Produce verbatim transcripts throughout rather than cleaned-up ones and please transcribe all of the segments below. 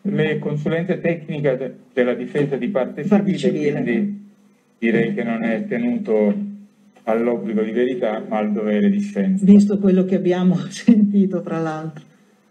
le consulenze tecniche de della difesa di parte civile, parte civile. Quindi direi che non è tenuto all'obbligo di verità ma al dovere di scienza. Visto quello che abbiamo sentito, tra l'altro.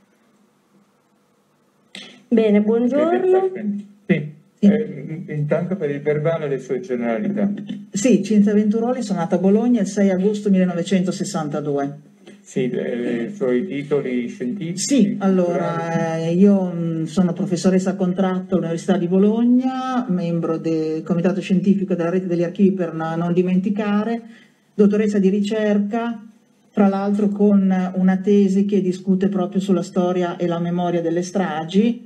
Bene, buongiorno. Sì. Sì. Eh, intanto per il verbale le sue generalità. Sì, Cinzia Venturoli, sono nata a Bologna il sei agosto millenovecentosessantadue. Sì, i suoi titoli scientifici? Sì, allora eh, io mh, sono professoressa a contratto all'Università di Bologna, membro del Comitato Scientifico della Rete degli Archivi per non dimenticare, dottoressa di ricerca, tra l'altro con una tesi che discute proprio sulla storia e la memoria delle stragi.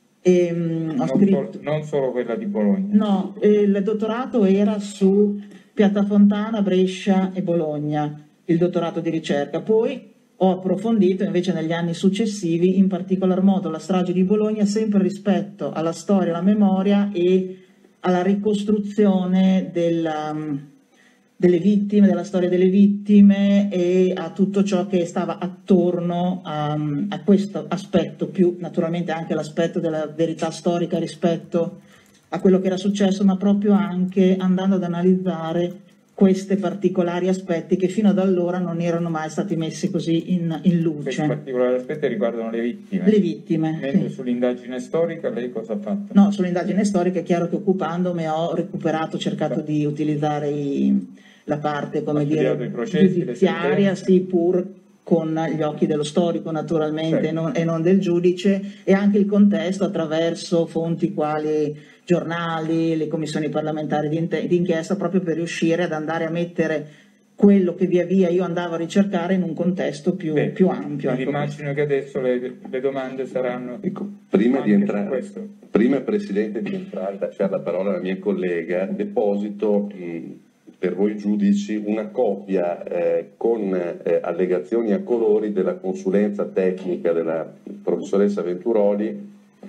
E, mh, ho non, scritto... so, non solo quella di Bologna. No, il dottorato era su Piattafontana, Brescia e Bologna, il dottorato di ricerca. Poi ho approfondito invece negli anni successivi, in particolar modo la strage di Bologna, sempre rispetto alla storia, alla memoria e alla ricostruzione della, delle vittime, della storia delle vittime e a tutto ciò che stava attorno a, a questo aspetto, più naturalmente anche l'aspetto della verità storica rispetto a quello che era successo, ma proprio anche andando ad analizzare questi particolari aspetti che fino ad allora non erano mai stati messi così in, in luce. Questi particolari aspetti riguardano le vittime? Le vittime, Mentre sì. Sull'indagine storica lei cosa ha fatto? No, sull'indagine storica è chiaro che occupandomi ho recuperato, cercato sì. di utilizzare i, la parte, come dire, giudiziaria, sì, pur con gli occhi dello storico naturalmente, certo. e, non, e non del giudice, e anche il contesto attraverso fonti quali giornali, le commissioni parlamentari di inchiesta, proprio per riuscire ad andare a mettere quello che via via io andavo a ricercare in un contesto più, Beh, più ampio. Ecco. Immagino che adesso le, le domande saranno... Ecco, prima di entrare, prima Presidente di entrare, lasciare la parola alla mia collega, deposito mh, per voi giudici una copia eh, con eh, allegazioni a colori della consulenza tecnica della professoressa Venturoli.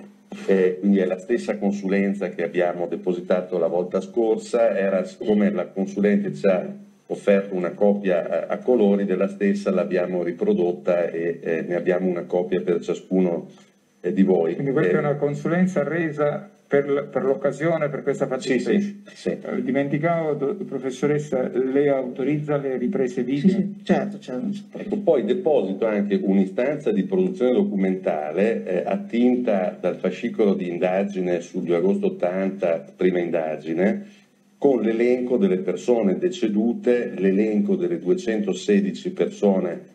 Eh, quindi è la stessa consulenza che abbiamo depositato la volta scorsa, era come la consulente ci ha offerto una copia a, a colori della stessa, l'abbiamo riprodotta e eh, ne abbiamo una copia per ciascuno eh, di voi. Quindi questa eh, è una consulenza resa per, per l'occasione, per questa fattispecie. Sì, sì, sì. Eh, dimenticavo, do, professoressa, lei autorizza le riprese video? Sì, sì, certo, certo. Ecco, poi deposito anche un'istanza di produzione documentale eh, attinta dal fascicolo di indagine sul due agosto ottanta, prima indagine, con l'elenco delle persone decedute, l'elenco delle duecentosedici persone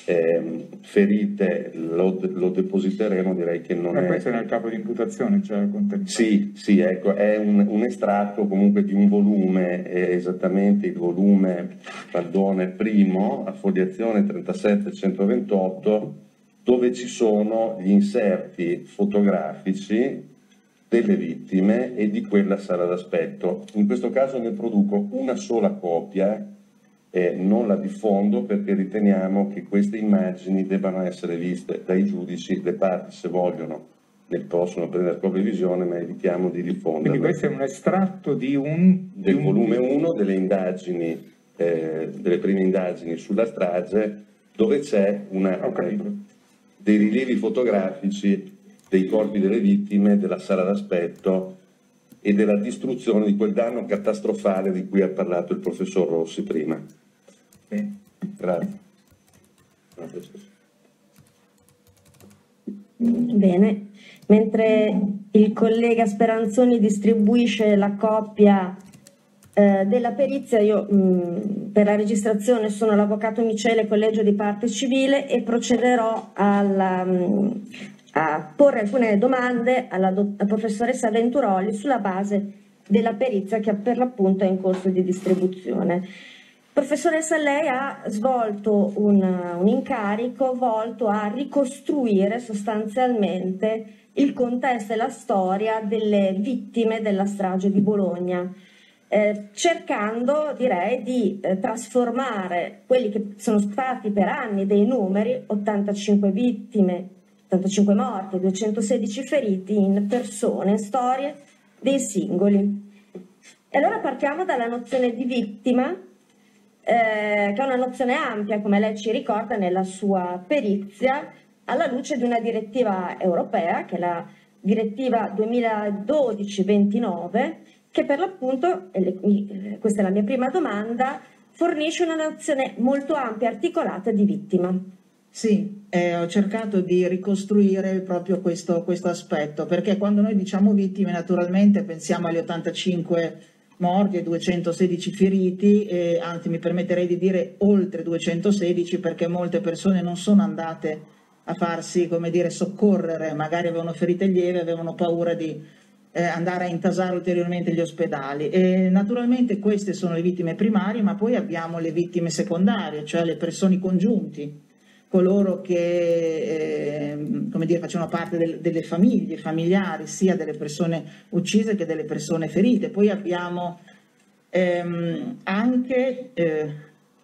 eh, ferite, lo, lo depositeremo, direi che non Ma è... questo è nel capo di imputazione, cioè contenuto. Sì, sì, ecco, è un, un estratto comunque di un volume, è esattamente il volume Faldone primo, affoliazione trentasette centoventotto, dove ci sono gli inserti fotografici delle vittime e di quella sala d'aspetto. In questo caso ne produco una sola copia e non la diffondo perché riteniamo che queste immagini debbano essere viste dai giudici, le parti se vogliono ne possono prendere propria visione, ma evitiamo di diffonderle. Quindi questo è un estratto di un... del di un... volume uno delle indagini, eh, delle prime indagini sulla strage, dove c'è una, eh, dei rilievi fotografici dei corpi delle vittime, della sala d'aspetto e della distruzione di quel danno catastrofale di cui ha parlato il professor Rossi prima. Sì. Grazie. Bene, mentre il collega Speranzoni distribuisce la copia eh, della perizia, io mh, per la registrazione sono l'avvocato Micele, collegio di parte civile, e procederò alla... Mh, a porre alcune domande alla, alla professoressa Venturoli sulla base della perizia che per l'appunto è in corso di distribuzione. Professoressa, lei ha svolto un, un incarico volto a ricostruire sostanzialmente il contesto e la storia delle vittime della strage di Bologna, eh, cercando, direi, di eh, trasformare quelli che sono stati per anni dei numeri, ottantacinque vittime, ottantacinque morti, duecentosedici feriti, in persone, storie dei singoli. E allora partiamo dalla nozione di vittima, eh, che è una nozione ampia, come lei ci ricorda nella sua perizia, alla luce di una direttiva europea, che è la direttiva duemiladodici ventinove, che per l'appunto, e questa è la mia prima domanda, fornisce una nozione molto ampia e articolata di vittima. Sì, eh, ho cercato di ricostruire proprio questo, questo aspetto, perché quando noi diciamo vittime naturalmente pensiamo agli ottantacinque morti e duecentosedici feriti, e anzi mi permetterei di dire oltre duecentosedici, perché molte persone non sono andate a farsi, come dire, soccorrere, magari avevano ferite lieve, avevano paura di eh, andare a intasare ulteriormente gli ospedali. E naturalmente queste sono le vittime primarie, ma poi abbiamo le vittime secondarie, cioè le persone congiunti, coloro che eh, come dire, facevano parte del, delle famiglie, familiari, sia delle persone uccise che delle persone ferite. Poi abbiamo ehm, anche, eh,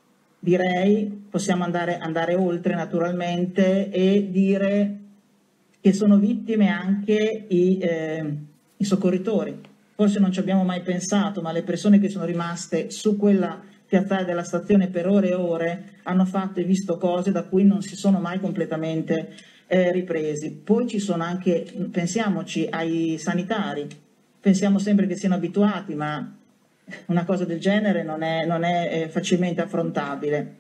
direi, possiamo andare, andare oltre naturalmente e dire che sono vittime anche i, eh, i soccorritori. Forse non ci abbiamo mai pensato, ma le persone che sono rimaste su quella piazzale della stazione per ore e ore hanno fatto e visto cose da cui non si sono mai completamente eh, ripresi. Poi ci sono anche, pensiamoci ai sanitari, pensiamo sempre che siano abituati, ma una cosa del genere non è, non è eh, facilmente affrontabile.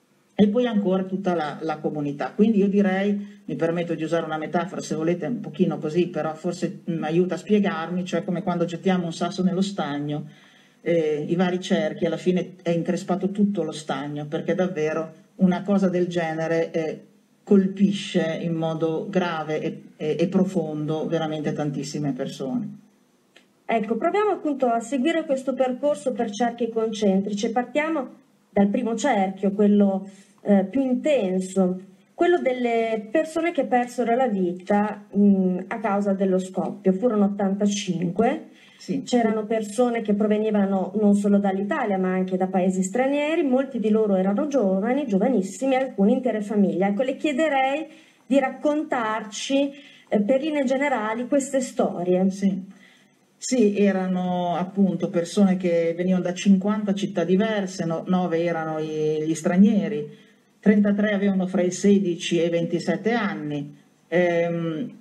E poi ancora tutta la, la comunità. Quindi io direi, mi permetto di usare una metafora se volete un pochino così, però forse mh, aiuta a spiegarmi, cioè come quando gettiamo un sasso nello stagno, Eh, i vari cerchi, alla fine è increspato tutto lo stagno, perché davvero una cosa del genere eh, colpisce in modo grave e, e, e profondo veramente tantissime persone. Ecco, proviamo appunto a seguire questo percorso per cerchi concentrici. Partiamo dal primo cerchio, quello eh, più intenso, quello delle persone che persero la vita mh, a causa dello scoppio. Furono ottantacinque. Sì. C'erano persone che provenivano non solo dall'Italia ma anche da paesi stranieri, molti di loro erano giovani, giovanissimi, alcuni intere famiglie. Ecco, le chiederei di raccontarci eh, per linee generali queste storie. Sì. Sì, erano appunto persone che venivano da cinquanta città diverse, no, nove erano i, gli stranieri, trentatré avevano fra i sedici e i ventisette anni, ehm,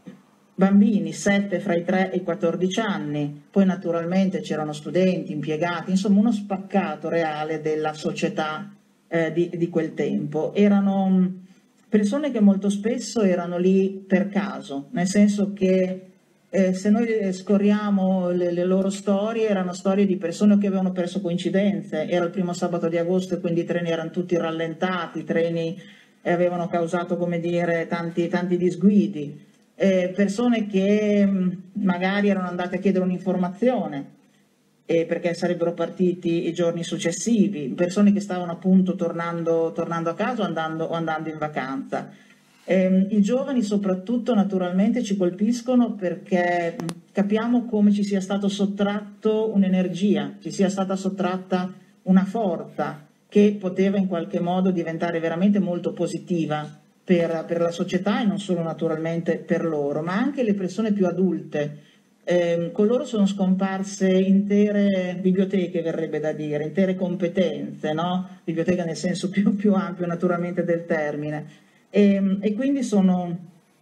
bambini, sette fra i tre e i quattordici anni, poi naturalmente c'erano studenti, impiegati, insomma uno spaccato reale della società eh, di, di quel tempo. Erano persone che molto spesso erano lì per caso, nel senso che eh, se noi scorriamo le, le loro storie, erano storie di persone che avevano perso coincidenze, era il primo sabato di agosto e quindi i treni erano tutti rallentati, i treni eh, avevano causato, come dire, tanti, tanti disguidi. Eh, persone che mh, magari erano andate a chiedere un'informazione eh, perché sarebbero partiti i giorni successivi, persone che stavano appunto tornando, tornando a casa o andando, o andando in vacanza. Eh, I giovani soprattutto naturalmente ci colpiscono perché mh, capiamo come ci sia stato sottratto un'energia, ci sia stata sottratta una forza che poteva in qualche modo diventare veramente molto positiva Per, per la società e non solo naturalmente per loro, ma anche le persone più adulte. Eh, con loro sono scomparse intere biblioteche, verrebbe da dire, intere competenze, no? Biblioteca nel senso più, più ampio naturalmente del termine. E, e quindi sono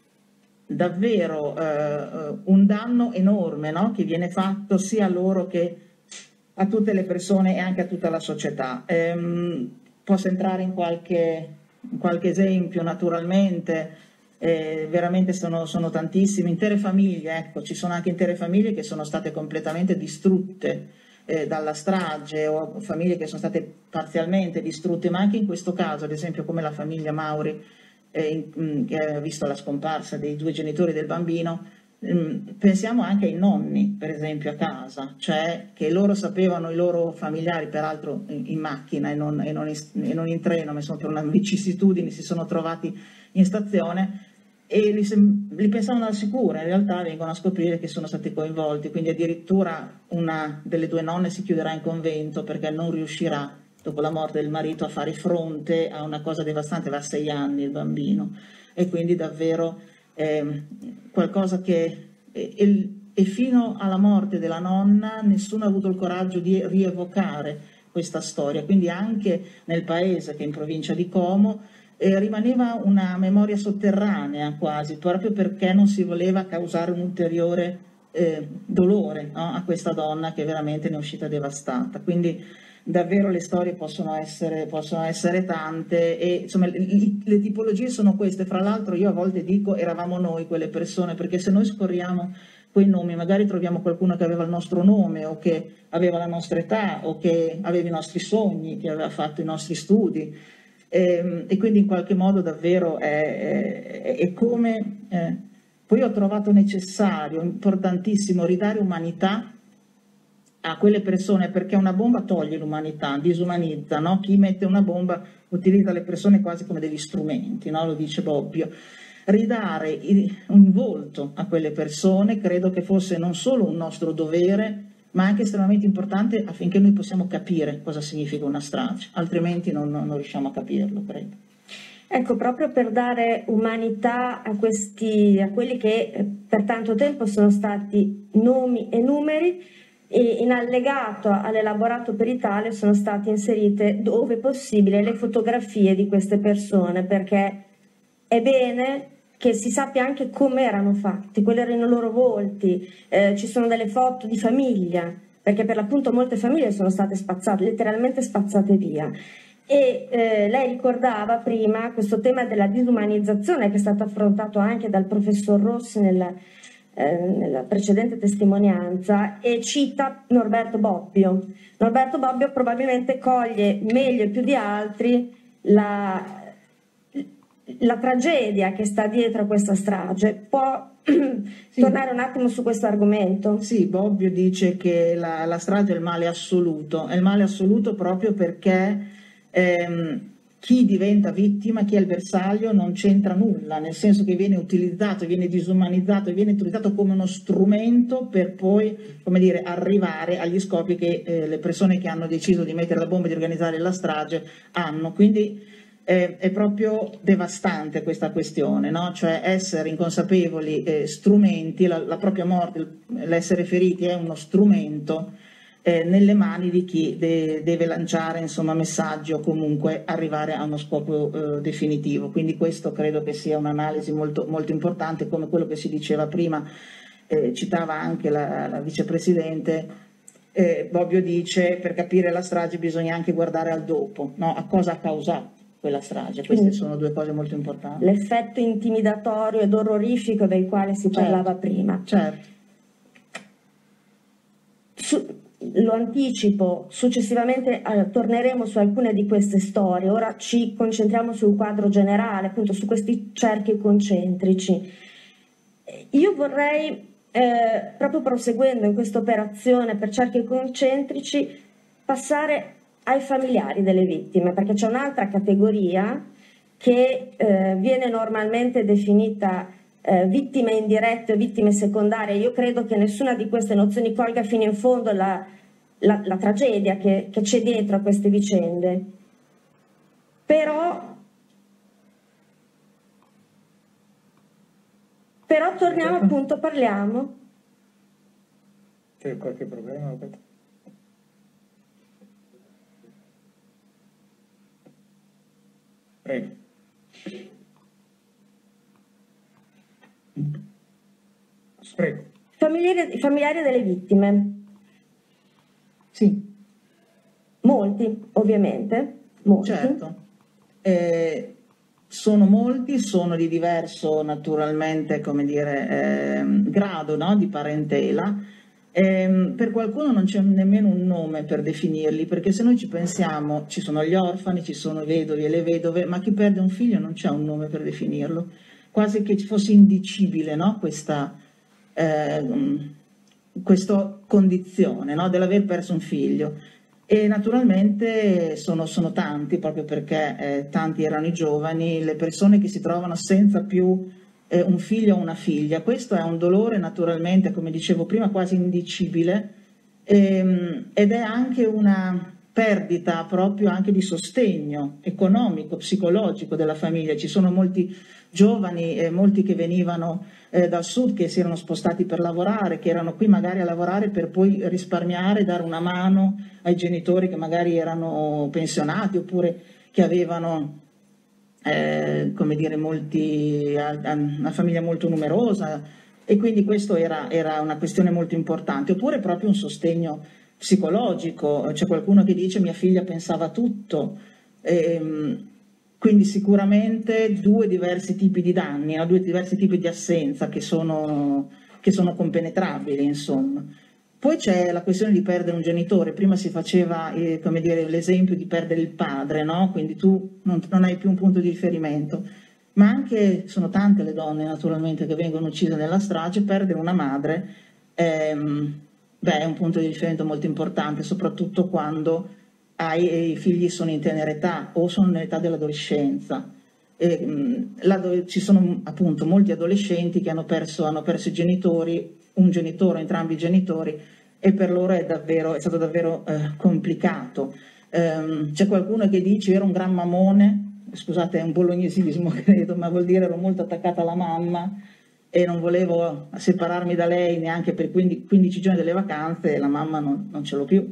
davvero eh, un danno enorme, no? Che viene fatto sia a loro che a tutte le persone e anche a tutta la società. Eh, posso entrare in qualche... qualche esempio naturalmente, eh, veramente sono, sono tantissime, intere famiglie, ecco, ci sono anche intere famiglie che sono state completamente distrutte eh, dalla strage o famiglie che sono state parzialmente distrutte, ma anche in questo caso, ad esempio come la famiglia Mauri eh, in, che ha visto la scomparsa dei due genitori del bambino, pensiamo anche ai nonni, per esempio, a casa, cioè che loro sapevano i loro familiari, peraltro in, in macchina e non, e, non in, e non in treno, ma insomma per una vicissitudine si sono trovati in stazione e li, li pensavano al sicuro, in realtà vengono a scoprire che sono stati coinvolti, quindi addirittura una delle due nonne si chiuderà in convento perché non riuscirà, dopo la morte del marito, a fare fronte a una cosa devastante, aveva sei anni il bambino, e quindi davvero Eh, qualcosa che e, e fino alla morte della nonna nessuno ha avuto il coraggio di rievocare questa storia, quindi anche nel paese, che è in provincia di Como, eh, rimaneva una memoria sotterranea quasi, proprio perché non si voleva causare un ulteriore eh, dolore, no, a questa donna che veramente ne è uscita devastata. Quindi davvero le storie possono essere, possono essere tante e insomma le, le tipologie sono queste. Fra l'altro io a volte dico eravamo noi quelle persone, perché se noi scorriamo quei nomi magari troviamo qualcuno che aveva il nostro nome o che aveva la nostra età o che aveva i nostri sogni, che aveva fatto i nostri studi e, e quindi in qualche modo davvero è, è, è come eh, poi ho trovato necessario, importantissimo ridare umanità a quelle persone, perché una bomba toglie l'umanità, disumanizza, no? Chi mette una bomba utilizza le persone quasi come degli strumenti, no? Lo dice Bobbio. Ridare un volto a quelle persone credo che fosse non solo un nostro dovere, ma anche estremamente importante affinché noi possiamo capire cosa significa una strage, altrimenti non, non riusciamo a capirlo, credo. Ecco, proprio per dare umanità a, questi, a quelli che per tanto tempo sono stati nomi e numeri, e in allegato all'elaborato peritale sono state inserite, dove possibile, le fotografie di queste persone, perché è bene che si sappia anche come erano fatti, quali erano i loro volti, eh, ci sono delle foto di famiglia, perché per l'appunto molte famiglie sono state spazzate, letteralmente spazzate via. E eh, lei ricordava prima questo tema della disumanizzazione che è stato affrontato anche dal professor Rossi nella, eh, nella precedente testimonianza, e cita Norberto Bobbio. Norberto Bobbio probabilmente coglie meglio e più di altri la, la tragedia che sta dietro a questa strage. Può sì. tornare un attimo su questo argomento? Sì, Bobbio dice che la, la strage è il male assoluto, è il male assoluto proprio perché ehm, chi diventa vittima, chi è il bersaglio non c'entra nulla, nel senso che viene utilizzato, viene disumanizzato, viene utilizzato come uno strumento per poi, come dire, arrivare agli scopi che eh, le persone che hanno deciso di mettere la bomba e di organizzare la strage hanno. Quindi eh, è proprio devastante questa questione, no? Cioè essere inconsapevoli eh, strumenti, la, la propria morte, l'essere feriti è uno strumento Eh, nelle mani di chi de deve lanciare insomma, messaggi o comunque arrivare a uno scopo eh, definitivo. Quindi questo credo che sia un'analisi molto, molto importante, come quello che si diceva prima, eh, citava anche la, la vicepresidente, eh, Bobbio dice per capire la strage bisogna anche guardare al dopo, no? A cosa ha causato quella strage. Queste sono due cose molto importanti. L'effetto intimidatorio ed orrorifico del quale si certo, parlava prima. Certo. Su Lo anticipo, successivamente eh, torneremo su alcune di queste storie, ora ci concentriamo sul quadro generale, appunto su questi cerchi concentrici. Io vorrei, eh, proprio proseguendo in questa operazione per cerchi concentrici, passare ai familiari delle vittime, perché c'è un'altra categoria che eh, viene normalmente definita eh, vittime indirette o vittime secondarie. Io credo che nessuna di queste nozioni colga fino in fondo la, la, la tragedia che, che c'è dietro a queste vicende. Però, però torniamo appunto, parliamo. C'è qualche problema? Prego. Prego. Familiari, familiari delle vittime. Sì. Molti, ovviamente. Molti. Certo. Eh, sono molti, sono di diverso naturalmente, come dire, eh, grado, no? Di parentela. Eh, per qualcuno non c'è nemmeno un nome per definirli, perché se noi ci pensiamo ci sono gli orfani, ci sono i vedovi e le vedove, ma chi perde un figlio non c'è un nome per definirlo, quasi che fosse indicibile, no? questa, eh, questa condizione, no? Dell'aver perso un figlio. E naturalmente sono, sono tanti, proprio perché eh, tanti erano i giovani, le persone che si trovano senza più eh, un figlio o una figlia. Questo è un dolore naturalmente, come dicevo prima, quasi indicibile, ehm, ed è anche una perdita proprio anche di sostegno economico, psicologico della famiglia. Ci sono molti giovani, eh, molti che venivano eh, dal sud, che si erano spostati per lavorare, che erano qui magari a lavorare per poi risparmiare, dare una mano ai genitori che magari erano pensionati oppure che avevano eh, come dire, molti, una famiglia molto numerosa, e quindi questo era, era una questione molto importante. Oppure proprio un sostegno psicologico, c'è qualcuno che dice mia figlia pensava tutto, ehm, quindi sicuramente due diversi tipi di danni, no? Due diversi tipi di assenza che sono, che sono compenetrabili, insomma. Poi c'è la questione di perdere un genitore. Prima si faceva eh, come dire, l'esempio di perdere il padre, no? Quindi tu non, non hai più un punto di riferimento, ma anche sono tante le donne naturalmente che vengono uccise nella strage. Perdere una madre ehm, beh, è un punto di riferimento molto importante, soprattutto quando hai, i figli sono in tenera età o sono nell'età dell'adolescenza. E, mh, là dove ci sono appunto molti adolescenti che hanno perso, hanno perso i genitori, un genitore, entrambi i genitori, e per loro è, davvero, è stato davvero eh, complicato. Um, c'è qualcuno che dice ero un gran mamone, scusate è un bolognesismo credo, ma vuol dire ero molto attaccata alla mamma e non volevo separarmi da lei neanche per quindici giorni delle vacanze, e la mamma non, non ce l'ho più.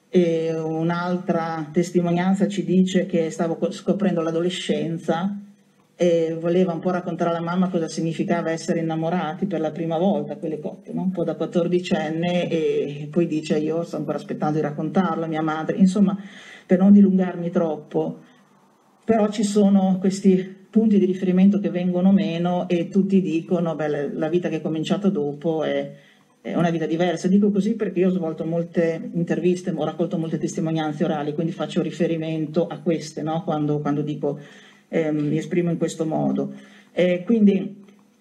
E un'altra testimonianza ci dice che stavo scoprendo l'adolescenza e voleva un po' raccontare alla mamma cosa significava essere innamorati per la prima volta, quelle cotte, no? Un po' da quattordicenne, e poi dice io sto ancora aspettando di raccontarlo a mia madre, insomma, per non dilungarmi troppo, però ci sono questi punti di riferimento che vengono meno e tutti dicono beh, la vita che è cominciata dopo è, è una vita diversa. Dico così perché io ho svolto molte interviste, ho raccolto molte testimonianze orali, quindi faccio riferimento a queste, no? quando, quando dico Eh, mi esprimo in questo modo. Eh, quindi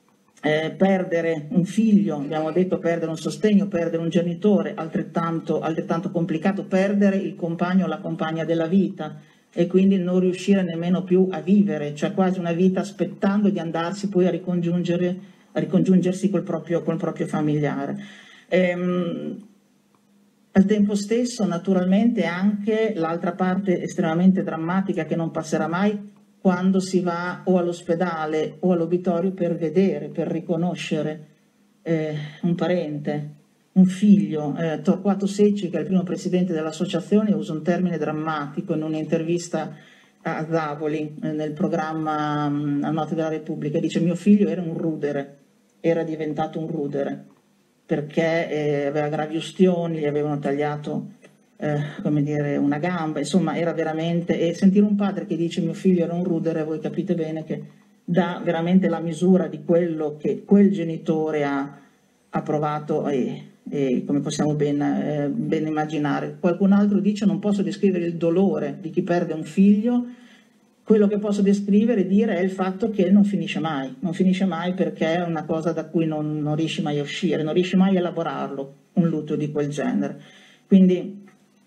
eh, perdere un figlio, abbiamo detto perdere un sostegno, perdere un genitore, altrettanto, altrettanto complicato, perdere il compagno o la compagna della vita e quindi non riuscire nemmeno più a vivere, cioè quasi una vita aspettando di andarsi poi a, ricongiungere, a ricongiungersi col proprio, col proprio familiare. Ehm, Al tempo stesso naturalmente anche l'altra parte estremamente drammatica che non passerà mai, quando si va o all'ospedale o all'obitorio per vedere, per riconoscere eh, un parente, un figlio. Eh, Torquato Secci, che è il primo presidente dell'associazione, usa un termine drammatico in un'intervista a Zavoli eh, nel programma mh, A Notte della Repubblica. Dice mio figlio era un rudere, era diventato un rudere, perché eh, aveva gravi ustioni, gli avevano tagliato Eh, come dire, una gamba, insomma era veramente, e sentire un padre che dice mio figlio era un rudere, voi capite bene che dà veramente la misura di quello che quel genitore ha, ha provato e, e come possiamo ben, eh, ben immaginare. Qualcun altro dice non posso descrivere il dolore di chi perde un figlio, quello che posso descrivere e dire è il fatto che non finisce mai, non finisce mai perché è una cosa da cui non, non riesci mai a uscire, non riesci mai a elaborarlo, un lutto di quel genere. Quindi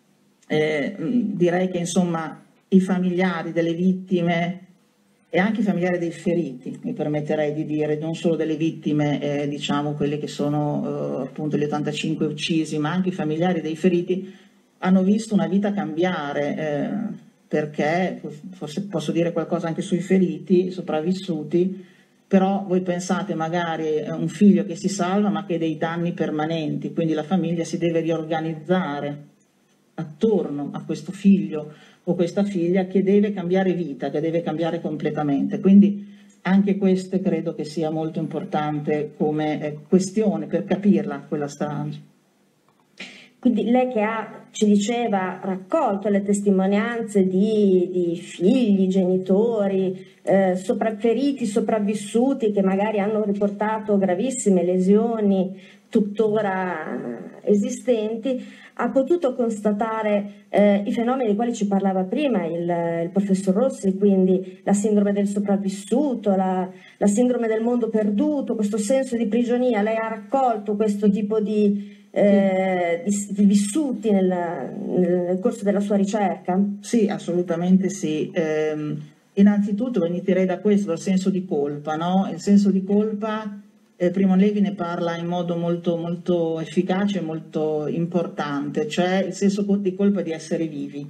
Eh, direi che insomma i familiari delle vittime e anche i familiari dei feriti, mi permetterei di dire, non solo delle vittime, eh, diciamo quelle che sono eh, appunto gli ottantacinque uccisi, ma anche i familiari dei feriti hanno visto una vita cambiare, eh, perché, forse posso dire qualcosa anche sui feriti, sopravvissuti, però voi pensate magari a un figlio che si salva ma che ha dei danni permanenti, quindi la famiglia si deve riorganizzare attorno a questo figlio o questa figlia che deve cambiare vita, che deve cambiare completamente. Quindi anche questo credo che sia molto importante come eh, questione per capirla quella strage. Quindi lei che ha, ci diceva, raccolto le testimonianze di, di figli, genitori, eh, sopra, feriti, sopravvissuti che magari hanno riportato gravissime lesioni tuttora esistenti, ha potuto constatare eh, i fenomeni di quali ci parlava prima il, il professor Rossi, quindi la sindrome del sopravvissuto, la, la sindrome del mondo perduto, questo senso di prigionia. Lei ha raccolto questo tipo di Eh, di, di vissuti nel, nel corso della sua ricerca? Sì, assolutamente sì. Eh, innanzitutto inizierei da questo, dal senso di colpa, no? Il senso di colpa, eh, Primo Levi ne parla in modo molto, molto efficace e molto importante, cioè il senso di colpa di essere vivi.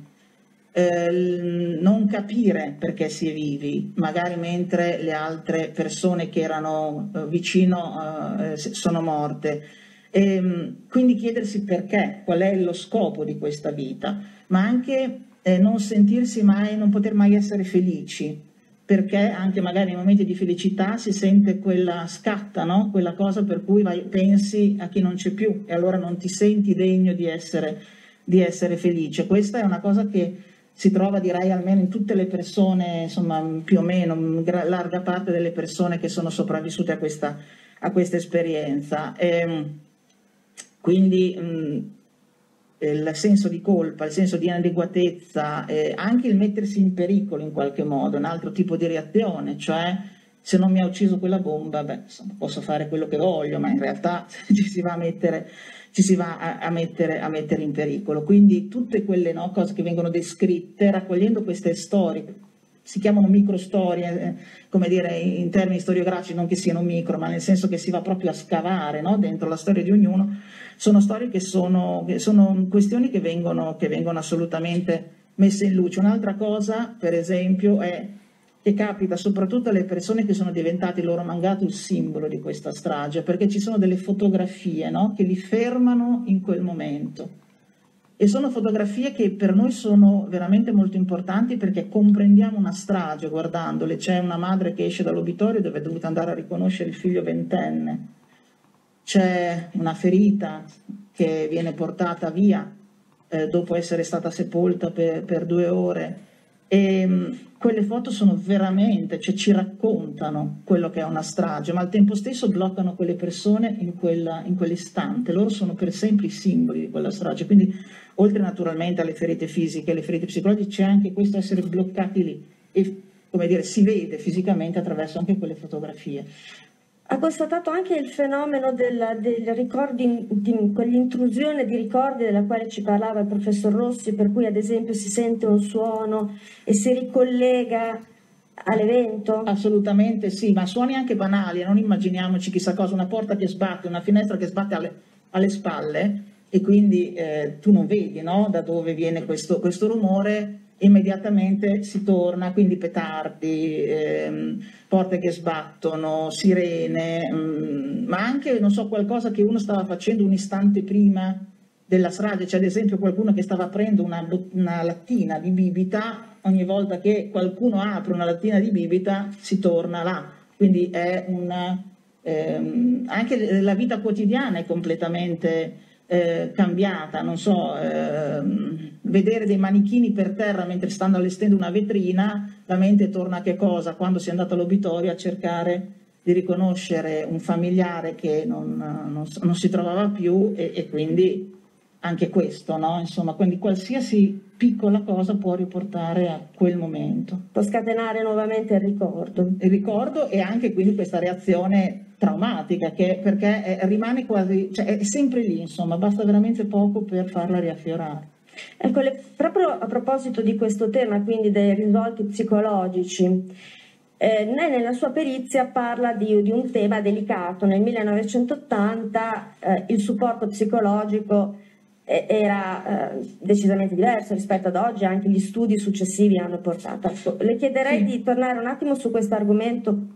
Eh, non capire perché si è vivi, magari mentre le altre persone che erano eh, vicino eh, sono morte. E, quindi chiedersi perché, qual è lo scopo di questa vita, ma anche eh, non sentirsi mai, non poter mai essere felici, perché anche magari nei momenti di felicità si sente quella scatta, no? Quella cosa per cui vai, pensi a chi non c'è più e allora non ti senti degno di essere, di essere felice. Questa è una cosa che si trova, direi, almeno in tutte le persone, insomma più o meno, in larga parte delle persone che sono sopravvissute a questa, a questa esperienza. E, quindi mh, il senso di colpa, il senso di inadeguatezza, eh, anche il mettersi in pericolo in qualche modo, un altro tipo di reazione, cioè se non mi ha ucciso quella bomba, beh, insomma, posso fare quello che voglio, ma in realtà ci si va a mettere, ci si va a, a, mettere, a mettere in pericolo. Quindi tutte quelle, no, cose che vengono descritte, raccogliendo queste storie, si chiamano microstorie, eh, come dire, in termini storiografici, non che siano micro, ma nel senso che si va proprio a scavare, no, dentro la storia di ognuno. Sono storie che sono, che sono questioni che vengono, che vengono assolutamente messe in luce. Un'altra cosa, per esempio, è che capita soprattutto alle persone che sono diventate loro mangato il simbolo di questa strage, perché ci sono delle fotografie, no, che li fermano in quel momento. E sono fotografie che per noi sono veramente molto importanti perché comprendiamo una strage guardandole. C'è una madre che esce dall'obitorio dove è dovuta andare a riconoscere il figlio ventenne. C'è una ferita che viene portata via eh, dopo essere stata sepolta per, per due ore. E mh, quelle foto sono veramente, cioè ci raccontano quello che è una strage, ma al tempo stesso bloccano quelle persone in, quella, in quell'istante. Loro sono per sempre i simboli di quella strage. Quindi, oltre naturalmente alle ferite fisiche e alle ferite psicologiche, c'è anche questo essere bloccati lì. E, come dire, si vede fisicamente attraverso anche quelle fotografie. Ha constatato anche il fenomeno del, del ricordi, di quell'intrusione di ricordi della quale ci parlava il professor Rossi, per cui ad esempio si sente un suono e si ricollega all'evento? Assolutamente sì, ma suoni anche banali, non immaginiamoci chissà cosa, una porta che sbatte, una finestra che sbatte alle, alle spalle e quindi eh, tu non vedi, no, da dove viene questo, questo rumore. Immediatamente si torna, quindi petardi, ehm, porte che sbattono, sirene, mh, ma anche, non so, qualcosa che uno stava facendo un istante prima della strage. C'è ad esempio qualcuno che stava aprendo una, una lattina di bibita, ogni volta che qualcuno apre una lattina di bibita si torna là, quindi è una, ehm, anche la vita quotidiana è completamente eh, cambiata, non so, ehm, vedere dei manichini per terra mentre stanno allestendo una vetrina, la mente torna a che cosa? Quando si è andato all'obitorio a cercare di riconoscere un familiare che non, non, non si trovava più e, e quindi anche questo, no? Insomma, quindi qualsiasi piccola cosa può riportare a quel momento. Può scatenare nuovamente il ricordo. Il ricordo e anche quindi questa reazione traumatica, che perché è, rimane quasi, cioè è sempre lì, insomma, basta veramente poco per farla riaffiorare. Ecco, le, proprio a proposito di questo tema, quindi dei risvolti psicologici, eh, lei nella sua perizia parla di, di un tema delicato. Nel millenovecentottanta eh, il supporto psicologico eh, era eh, decisamente diverso rispetto ad oggi, anche gli studi successivi hanno portato. Ecco, le chiederei sì. di tornare un attimo su questo argomento.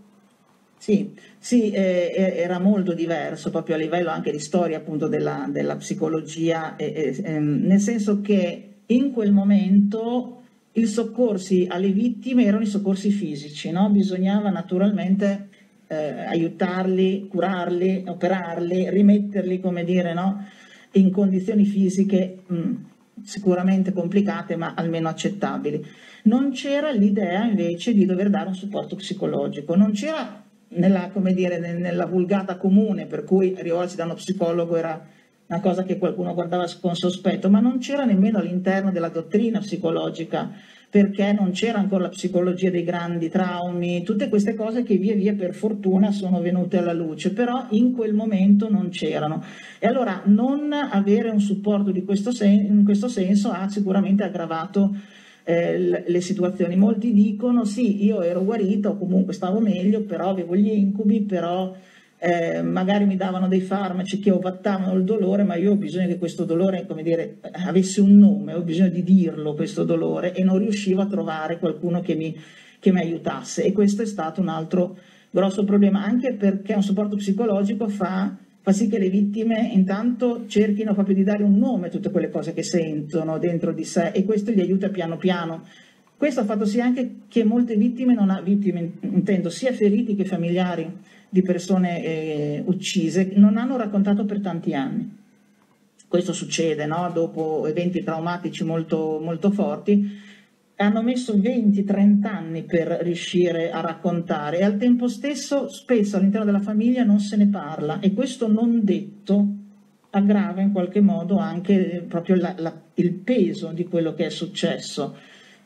Sì, sì eh, era molto diverso proprio a livello anche di storia appunto della, della psicologia, eh, eh, nel senso che in quel momento i soccorsi alle vittime erano i soccorsi fisici, no? Bisognava naturalmente eh, aiutarli, curarli, operarli, rimetterli, come dire, no? In condizioni fisiche mh, sicuramente complicate ma almeno accettabili. Non c'era l'idea invece di dover dare un supporto psicologico, non c'era nella, come dire, nella vulgata comune, per cui rivolgersi da uno psicologo era una cosa che qualcuno guardava con sospetto, ma non c'era nemmeno all'interno della dottrina psicologica, perché non c'era ancora la psicologia dei grandi traumi, tutte queste cose che via via per fortuna sono venute alla luce, però in quel momento non c'erano. E allora non avere un supporto di questo sen- in questo senso ha sicuramente aggravato Eh, le situazioni. Molti dicono sì, io ero guarito, comunque stavo meglio, però avevo gli incubi, però eh, magari mi davano dei farmaci che ovattavano il dolore, ma io ho bisogno che questo dolore, come dire, avesse un nome, ho bisogno di dirlo questo dolore, e non riuscivo a trovare qualcuno che mi, che mi aiutasse, e questo è stato un altro grosso problema, anche perché un supporto psicologico fa fa sì che le vittime intanto cerchino proprio di dare un nome a tutte quelle cose che sentono dentro di sé, e questo gli aiuta piano piano Questo ha fatto sì anche che molte vittime, non ha, vittime intendo sia feriti che familiari di persone eh, uccise, non hanno raccontato per tanti anni. Questo succede, no? Dopo eventi traumatici molto, molto forti, hanno messo venti trenta anni per riuscire a raccontare e al tempo stesso spesso all'interno della famiglia non se ne parla, e questo non detto aggrava in qualche modo anche proprio la, la, il peso di quello che è successo.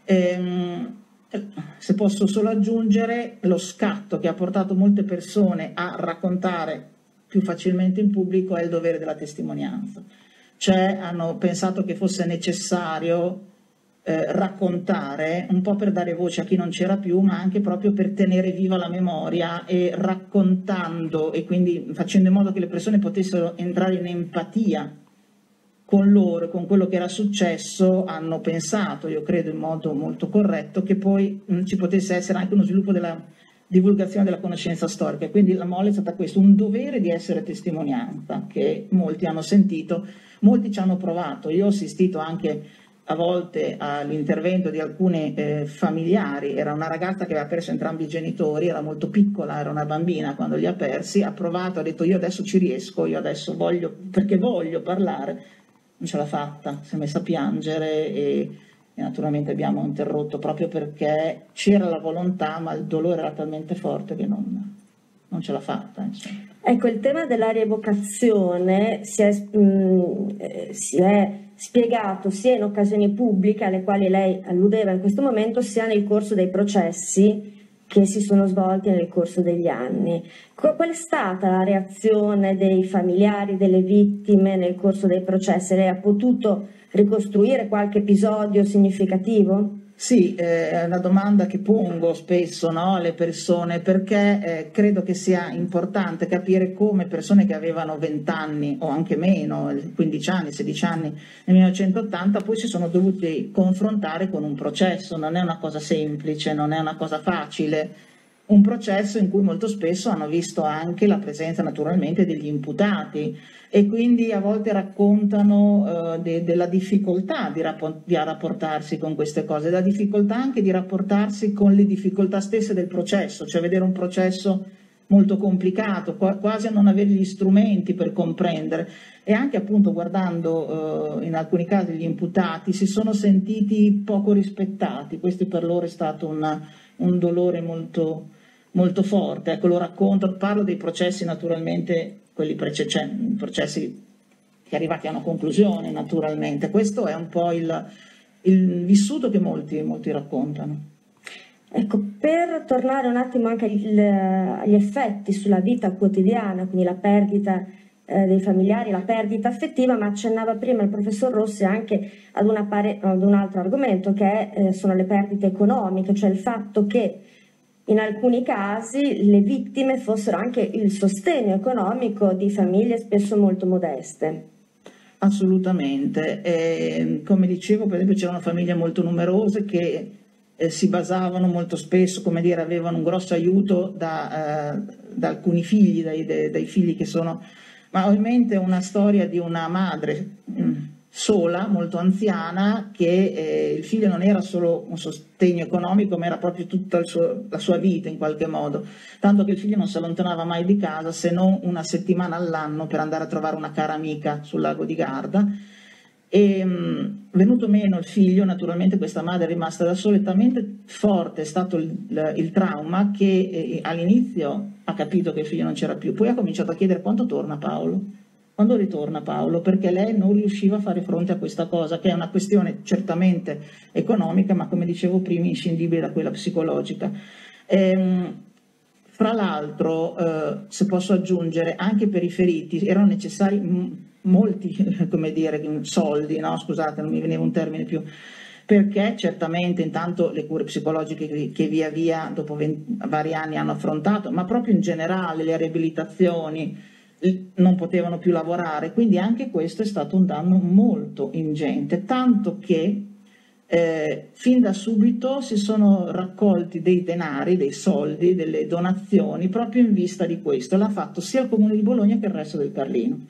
Ehm, se posso solo aggiungere, lo scatto che ha portato molte persone a raccontare più facilmente in pubblico è il dovere della testimonianza. Cioè hanno pensato che fosse necessario eh, raccontare, un po' per dare voce a chi non c'era più, ma anche proprio per tenere viva la memoria, e raccontando e quindi facendo in modo che le persone potessero entrare in empatia con loro e con quello che era successo, hanno pensato, io credo in modo molto corretto, che poi mh, ci potesse essere anche uno sviluppo della divulgazione della conoscenza storica. Quindi la molla è stata questo, un dovere di essere testimonianza, che molti hanno sentito, molti ci hanno provato. Io ho assistito anche a volte all'intervento di alcuni eh, familiari. Era una ragazza che aveva perso entrambi i genitori, era molto piccola, era una bambina quando li ha persi, ha provato, ha detto io adesso ci riesco, io adesso voglio, perché voglio parlare. Non ce l'ha fatta, si è messa a piangere e, e naturalmente abbiamo interrotto proprio perché c'era la volontà, ma il dolore era talmente forte che non, non ce l'ha fatta. Insomma. Ecco, il tema della rievocazione si è, mh, si è spiegato sia in occasioni pubbliche alle quali lei alludeva in questo momento, sia nel corso dei processi che si sono svolti nel corso degli anni. Qual è stata la reazione dei familiari delle vittime nel corso dei processi? Lei ha potuto ricostruire qualche episodio significativo? Sì, eh, è una domanda che pongo spesso, no, alle persone, perché eh, credo che sia importante capire come persone che avevano venti anni o anche meno, quindici anni, sedici anni nel millenovecentottanta, poi si sono dovuti confrontare con un processo. Non è una cosa semplice, non è una cosa facile, un processo in cui molto spesso hanno visto anche la presenza naturalmente degli imputati, e quindi a volte raccontano eh, de, della difficoltà di, rapport di rapportarsi con queste cose, della difficoltà anche di rapportarsi con le difficoltà stesse del processo, cioè vedere un processo molto complicato, quasi a non avere gli strumenti per comprendere, e anche appunto guardando eh, in alcuni casi gli imputati si sono sentiti poco rispettati. Questo per loro è stato una, un dolore molto, molto forte. Ecco, lo racconto, parlo dei processi naturalmente, quelli precedenti, processi che arrivati a una conclusione naturalmente. Questo è un po' il, il vissuto che molti, molti raccontano. Ecco, per tornare un attimo anche agli, agli effetti sulla vita quotidiana, quindi la perdita eh, dei familiari, la perdita affettiva, ma accennava prima il professor Rossi anche ad, una pare ad un altro argomento che è, eh, sono le perdite economiche, cioè il fatto che in alcuni casi le vittime fossero anche il sostegno economico di famiglie spesso molto modeste. Assolutamente, e, come dicevo, per esempio c'erano famiglie molto numerose che eh, si basavano molto spesso, come dire, avevano un grosso aiuto da, eh, da alcuni figli, dai, dai, dai figli che sono, ma ho in mente una storia di una madre mh, sola, molto anziana, che eh, il figlio non era solo un sostegno economico, ma era proprio tutta il suo, la sua vita in qualche modo, tanto che il figlio non si allontanava mai di casa se non una settimana all'anno per andare a trovare una cara amica sul lago di Garda. E mh, venuto meno il figlio, naturalmente questa madre è rimasta da sola, e talmente forte è stato il, il, il trauma che eh, all'inizio ha capito che il figlio non c'era più, poi ha cominciato a chiedere quando torna Paolo. Quando ritorna Paolo? Perché lei non riusciva a fare fronte a questa cosa, che è una questione certamente economica, ma come dicevo prima inscindibile da quella psicologica. Ehm, fra l'altro, eh, se posso aggiungere, anche per i feriti erano necessari molti, come dire, soldi, no? Scusate, non mi veniva un termine più, perché certamente intanto le cure psicologiche che via via dopo venti, vari anni hanno affrontato, ma proprio in generale le riabilitazioni, non potevano più lavorare, quindi anche questo è stato un danno molto ingente, tanto che eh, fin da subito si sono raccolti dei denari, dei soldi, delle donazioni proprio in vista di questo. L'ha fatto sia il Comune di Bologna che il resto del Carlino.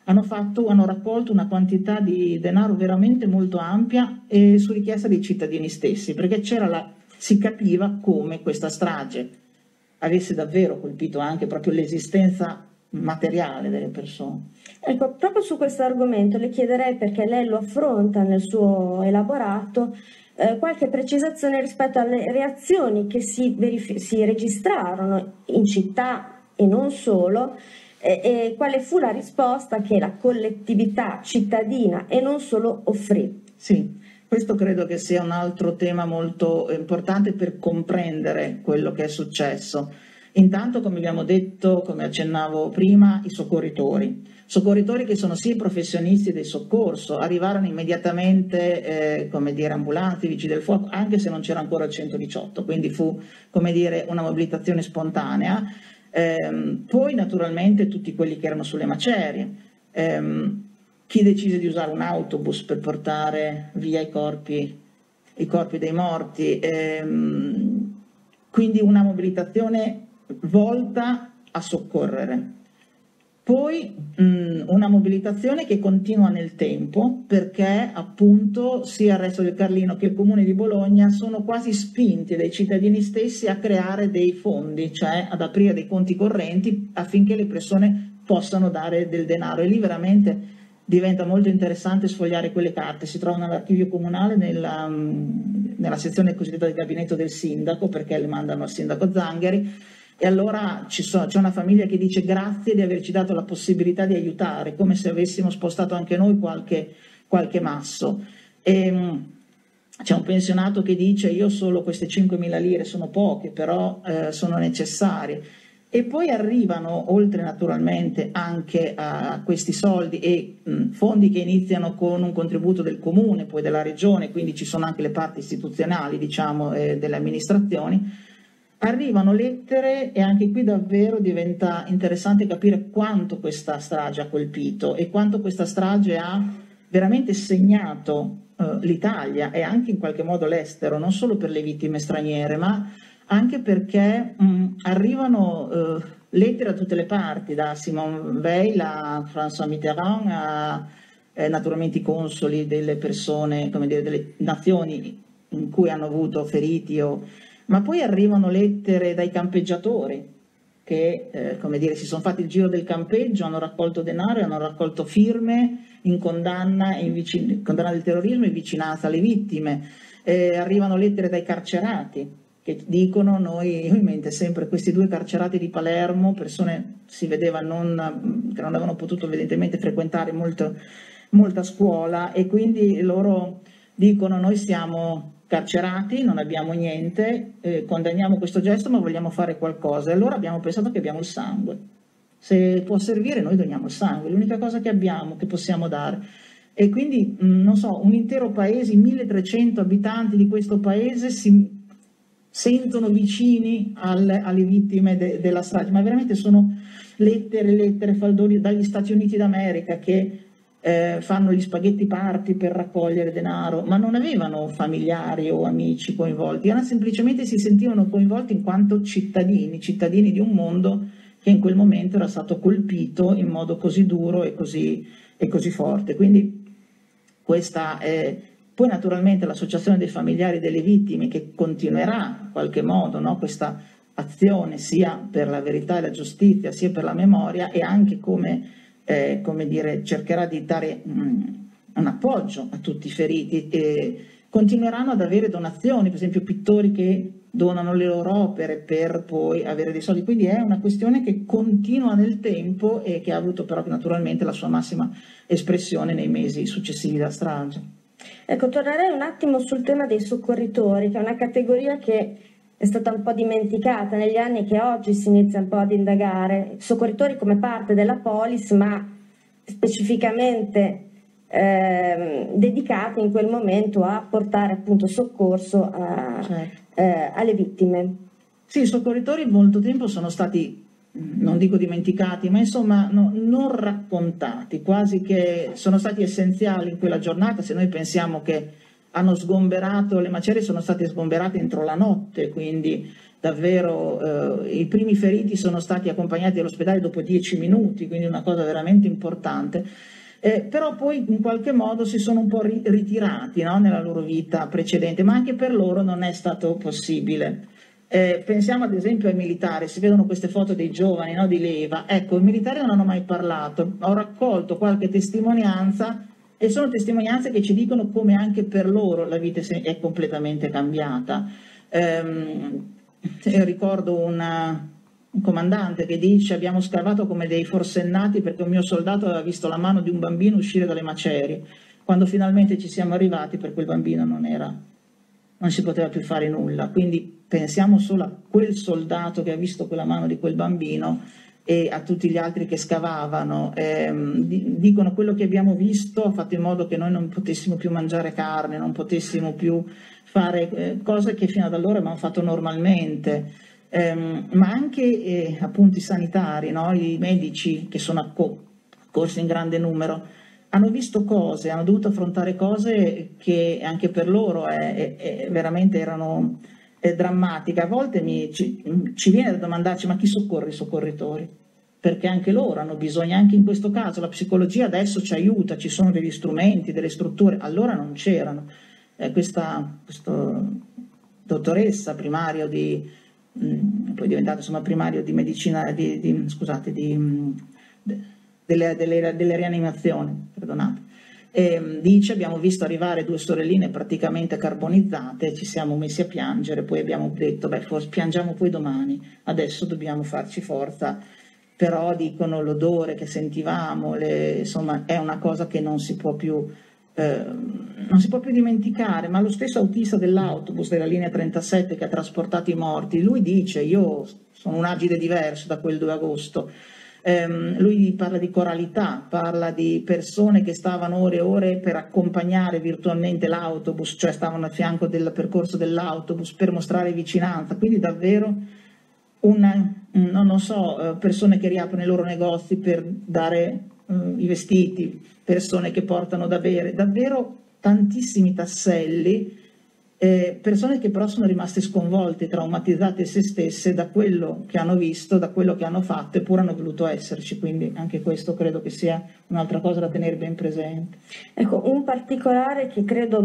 hanno, fatto, hanno raccolto una quantità di denaro veramente molto ampia e su richiesta dei cittadini stessi, perché c'era la, si capiva come questa strage avesse davvero colpito anche proprio l'esistenza materiale delle persone. Ecco, proprio su questo argomento le chiederei, perché lei lo affronta nel suo elaborato, eh, qualche precisazione rispetto alle reazioni che si, verif- si registrarono in città e non solo, e, e quale fu la risposta che la collettività cittadina e non solo offrì. Sì, questo credo che sia un altro tema molto importante per comprendere quello che è successo. Intanto, come abbiamo detto, come accennavo prima, i soccorritori. Soccorritori che sono sì professionisti del soccorso, arrivarono immediatamente, eh, come dire, ambulanti, vigili del fuoco, anche se non c'era ancora il centodiciotto, quindi fu, come dire, una mobilitazione spontanea. Ehm, poi naturalmente tutti quelli che erano sulle macerie, ehm, chi decise di usare un autobus per portare via i corpi, i corpi dei morti, ehm, quindi una mobilitazione volta a soccorrere. Poi mh, una mobilitazione che continua nel tempo, perché appunto sia il Resto del Carlino che il Comune di Bologna sono quasi spinti dai cittadini stessi a creare dei fondi, cioè ad aprire dei conti correnti affinché le persone possano dare del denaro, e lì veramente diventa molto interessante sfogliare quelle carte. Si trovano all'archivio comunale nella, nella sezione cosiddetta del gabinetto del sindaco, perché le mandano al sindaco Zangheri. E allora c'è una famiglia che dice grazie di averci dato la possibilità di aiutare, come se avessimo spostato anche noi qualche, qualche masso. E c'è un pensionato che dice io solo queste cinquemila lire sono poche, però eh, sono necessarie. E poi arrivano, oltre naturalmente anche a questi soldi e mh, fondi che iniziano con un contributo del comune, poi della regione, quindi ci sono anche le parti istituzionali, diciamo, eh, delle amministrazioni. Arrivano lettere e anche qui davvero diventa interessante capire quanto questa strage ha colpito e quanto questa strage ha veramente segnato eh, l'Italia e anche in qualche modo l'estero, non solo per le vittime straniere, ma anche perché mh, arrivano eh, lettere da tutte le parti, da Simone Veil a François Mitterrand a eh, naturalmente i consoli delle persone, come dire, delle nazioni in cui hanno avuto feriti o... Ma poi arrivano lettere dai campeggiatori che eh, come dire, si sono fatti il giro del campeggio, hanno raccolto denaro e hanno raccolto firme in condanna, in vicin- condanna del terrorismo e vicinanza alle vittime. Eh, arrivano lettere dai carcerati che dicono, noi, io in mente sempre questi due carcerati di Palermo, persone si vedeva non, che non avevano potuto evidentemente frequentare molto, molta scuola, e quindi loro dicono noi siamo carcerati, non abbiamo niente, eh, condanniamo questo gesto ma vogliamo fare qualcosa, e allora abbiamo pensato che abbiamo il sangue, se può servire noi doniamo il sangue, l'unica cosa che abbiamo, che possiamo dare. E quindi mh, non so, un intero paese, i milletrecento abitanti di questo paese si sentono vicini al, alle vittime de, della strage, ma veramente sono lettere, lettere, faldoni dagli Stati Uniti d'America che Eh, fanno gli spaghetti party per raccogliere denaro, ma non avevano familiari o amici coinvolti, erano semplicemente si sentivano coinvolti in quanto cittadini, cittadini di un mondo che in quel momento era stato colpito in modo così duro e così, e così forte. Quindi questa è... Poi naturalmente l'associazione dei familiari delle vittime che continuerà in qualche modo, no, questa azione sia per la verità e la giustizia sia per la memoria, e anche come Eh, come dire, cercherà di dare mh, un appoggio a tutti i feriti, e continueranno ad avere donazioni, per esempio pittori che donano le loro opere per poi avere dei soldi, quindi è una questione che continua nel tempo e che ha avuto però naturalmente la sua massima espressione nei mesi successivi alla strage. Ecco, tornerei un attimo sul tema dei soccorritori, che è una categoria che è stata un po' dimenticata negli anni, che oggi si inizia un po' ad indagare. Soccorritori come parte della polis, ma specificamente eh, dedicati in quel momento a portare appunto soccorso a, certo. eh, alle vittime. Sì, i soccorritori molto tempo sono stati, non dico dimenticati, ma insomma no, non raccontati, quasi che sono stati essenziali in quella giornata. Se noi pensiamo che hanno sgomberato, le macerie sono state sgomberate entro la notte, quindi davvero eh, i primi feriti sono stati accompagnati all'ospedale dopo dieci minuti, quindi una cosa veramente importante. Eh, però poi in qualche modo si sono un po' ri ritirati, no? Nella loro vita precedente, ma anche per loro non è stato possibile. Eh, pensiamo ad esempio ai militari, si vedono queste foto dei giovani, no? Di leva, ecco, i militari non hanno mai parlato, ho raccolto qualche testimonianza e sono testimonianze che ci dicono come anche per loro la vita è completamente cambiata. Ehm, ricordo una, un comandante che dice: abbiamo scavato come dei forsennati perché un mio soldato aveva visto la mano di un bambino uscire dalle macerie. Quando finalmente ci siamo arrivati, per quel bambino non era, non si poteva più fare nulla. Quindi pensiamo solo a quel soldato che ha visto quella mano di quel bambino e a tutti gli altri che scavavano. Ehm, dicono: quello che abbiamo visto ha fatto in modo che noi non potessimo più mangiare carne, non potessimo più fare eh, cose che fino ad allora abbiamo fatto normalmente. Ehm, ma anche eh, appunto i sanitari, no? I medici che sono accorsi in grande numero, hanno visto cose, hanno dovuto affrontare cose che anche per loro è, è, è veramente erano è drammatiche. A volte mi, ci, ci viene da domandarci: ma chi soccorre i soccorritori? Perché anche loro hanno bisogno, anche in questo caso la psicologia adesso ci aiuta, ci sono degli strumenti, delle strutture, allora non c'erano. Eh, questa, questa dottoressa primario di, mh, poi è diventato insomma primario di medicina, di, di, scusate, di, mh, delle, delle, delle rianimazioni, perdonate, e, dice: abbiamo visto arrivare due sorelline praticamente carbonizzate, ci siamo messi a piangere, poi abbiamo detto: beh, forse piangiamo poi domani, adesso dobbiamo farci forza. Però dicono l'odore che sentivamo, le, insomma è una cosa che non si può più eh, non si può più dimenticare. Ma lo stesso autista dell'autobus della linea trentasette che ha trasportato i morti, lui dice: io sono un agile diverso da quel due agosto. Um, lui parla di coralità, parla di persone che stavano ore e ore per accompagnare virtualmente l'autobus, cioè stavano a fianco del percorso dell'autobus per mostrare vicinanza. Quindi davvero una, non lo so, persone che riaprono i loro negozi per dare uh, i vestiti, persone che portano da bere, davvero tantissimi tasselli, eh, persone che però sono rimaste sconvolte, traumatizzate se stesse da quello che hanno visto, da quello che hanno fatto, eppure hanno voluto esserci. Quindi anche questo credo che sia un'altra cosa da tenere ben presente. Ecco, un particolare che credo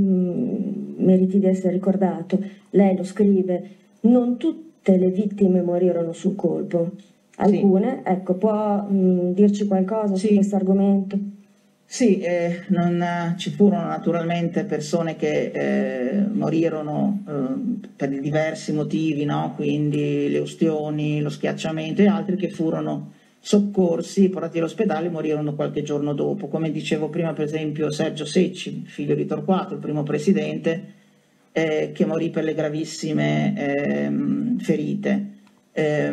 mh, meriti di essere ricordato, lei lo scrive: non tutte le vittime morirono sul colpo, alcune, sì. Ecco, può mh, dirci qualcosa sì. su questo argomento? Sì, eh, non, ci furono naturalmente persone che eh, morirono eh, per diversi motivi, no? Quindi le ustioni, lo schiacciamento, e altri che furono soccorsi, portati all'ospedale e morirono qualche giorno dopo. Come dicevo prima, per esempio Sergio Secci, figlio di Torquato, il primo presidente, eh, che morì per le gravissime eh, ferite. Eh,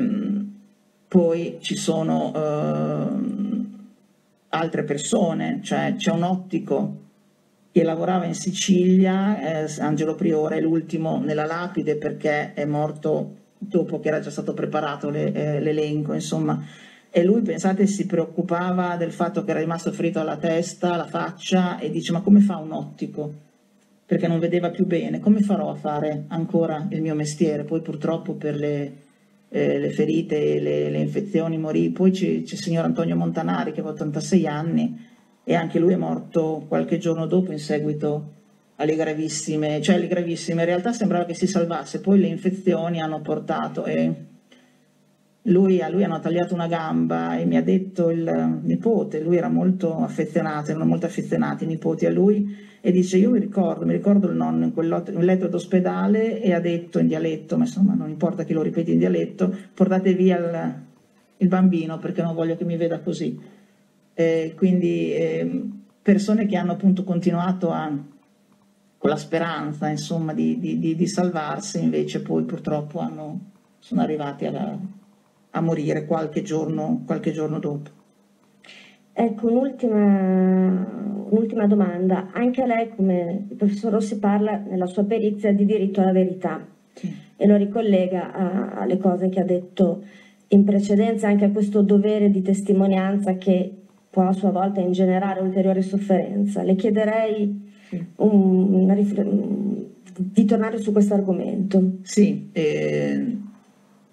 poi ci sono eh, altre persone, cioè c'è un ottico che lavorava in Sicilia, eh, Angelo Priore, è l'ultimo nella lapide perché è morto dopo che era già stato preparato l'elenco, eh, insomma. E lui, pensate, si preoccupava del fatto che era rimasto ferito alla testa, alla faccia, e dice: ma come fa un ottico? Perché non vedeva più bene, come farò a fare ancora il mio mestiere? Poi purtroppo per le, eh, le ferite e le, le infezioni morì. Poi c'è il signor Antonio Montanari che aveva ottantasei anni e anche lui è morto qualche giorno dopo in seguito alle gravissime, cioè alle gravissime, in realtà sembrava che si salvasse, poi le infezioni hanno portato e lui, a lui hanno tagliato una gamba, e mi ha detto il nipote, lui era molto affezionato, erano molto affezionati i nipoti a lui, e dice: io mi ricordo, mi ricordo il nonno in quel letto d'ospedale, e ha detto in dialetto, ma insomma non importa che lo ripeti in dialetto: portate via il, il bambino perché non voglio che mi veda così. Eh, quindi eh, persone che hanno appunto continuato a, con la speranza insomma di, di, di, di salvarsi, invece poi purtroppo hanno, sono arrivati alla, a morire qualche giorno, qualche giorno dopo. Ecco, un'ultima, un'ultima domanda. Anche a lei, come il professor Rossi, parla nella sua perizia di diritto alla verità, sì. E lo ricollega a, alle cose che ha detto in precedenza, anche a questo dovere di testimonianza che può a sua volta ingenerare ulteriore sofferenza. Le chiederei sì. un, una, di tornare su questo argomento. Sì, eh...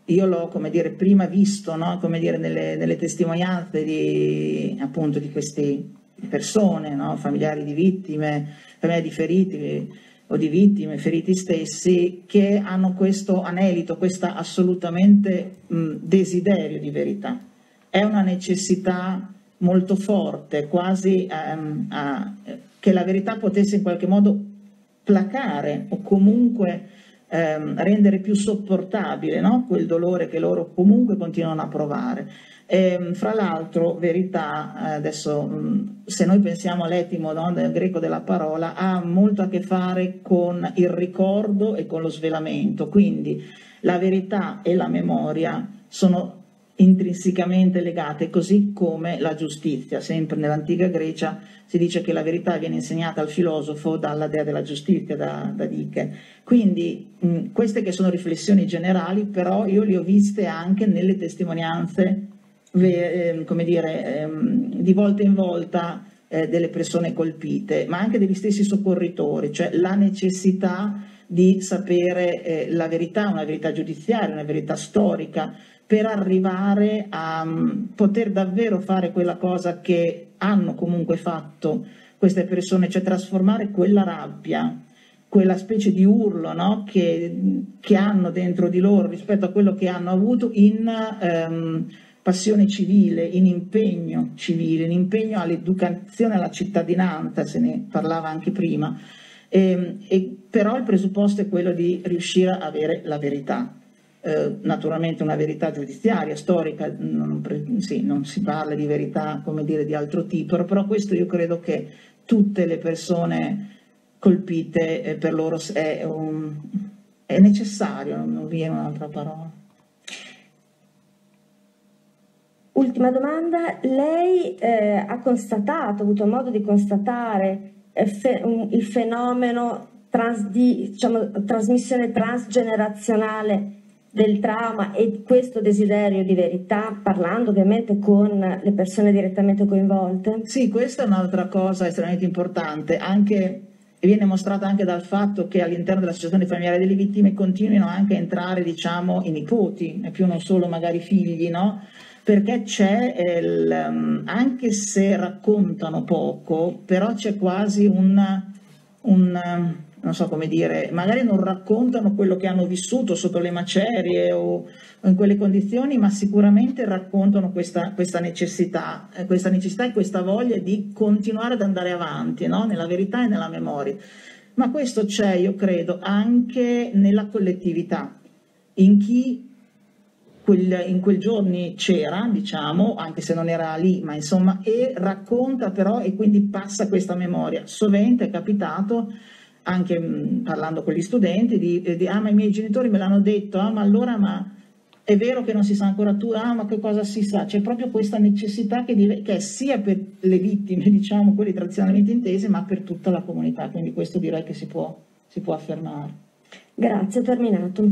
io l'ho, come dire, prima visto, no? Come dire, nelle, nelle testimonianze di, appunto, di queste persone, no? Familiari di vittime, familiari di feriti o di vittime, feriti stessi, che hanno questo anelito, questa assolutamente mh, desiderio di verità. È una necessità molto forte, quasi ehm, a, che la verità potesse in qualche modo placare o comunque ehm, rendere più sopportabile, no? Quel dolore che loro comunque continuano a provare. E, fra l'altro, verità, adesso mh, se noi pensiamo all'etimo, no, del greco della parola, ha molto a che fare con il ricordo e con lo svelamento, quindi la verità e la memoria sono intrinsecamente legate, così come la giustizia. Sempre nell'antica Grecia si dice che la verità viene insegnata al filosofo dalla dea della giustizia, da, da Dike. Quindi mh, queste che sono riflessioni generali, però io le ho viste anche nelle testimonianze, eh, come dire, eh, di volta in volta eh, delle persone colpite, ma anche degli stessi soccorritori, cioè la necessità di sapere eh, la verità, una verità giudiziaria, una verità storica, per arrivare a um, poter davvero fare quella cosa che hanno comunque fatto queste persone, cioè trasformare quella rabbia, quella specie di urlo, no? che, che hanno dentro di loro rispetto a quello che hanno avuto, in um, passione civile, in impegno civile, in impegno all'educazione, alla cittadinanza, se ne parlava anche prima. E, e però il presupposto è quello di riuscire a avere la verità. Eh, naturalmente una verità giudiziaria, storica, non, sì, non si parla di verità, come dire, di altro tipo, però questo io credo che tutte le persone colpite, eh, per loro è, un, è necessario, non viene un'altra parola. Ultima domanda, lei eh, ha constatato, ha avuto modo di constatare eh, fe un, il fenomeno trans di, diciamo, trasmissione transgenerazionale del trauma e questo desiderio di verità, parlando ovviamente con le persone direttamente coinvolte? Sì, questa è un'altra cosa estremamente importante, anche, e viene mostrata anche dal fatto che all'interno dell'associazione familiare delle vittime continuino anche a entrare, diciamo, i nipoti, e più non solo magari figli, no? Perché c'è, il, anche se raccontano poco, però c'è quasi un, un non so come dire, magari non raccontano quello che hanno vissuto sotto le macerie o, o in quelle condizioni, ma sicuramente raccontano questa, questa necessità, eh, questa necessità e questa voglia di continuare ad andare avanti, no? Nella verità e nella memoria. Ma questo c'è, io credo, anche nella collettività, in chi quel, in quei giorni c'era, diciamo, anche se non era lì, ma insomma, e racconta però e quindi passa questa memoria. Sovente è capitato, anche mh, parlando con gli studenti, di, di ah ma i miei genitori me l'hanno detto, ah ma allora ma è vero che non si sa ancora tu, ah ma che cosa si sa? C'è proprio questa necessità che, che è sia per le vittime, diciamo, quelle tradizionalmente intese, ma per tutta la comunità, quindi questo direi che si può, si può affermare. Grazie, ho terminato.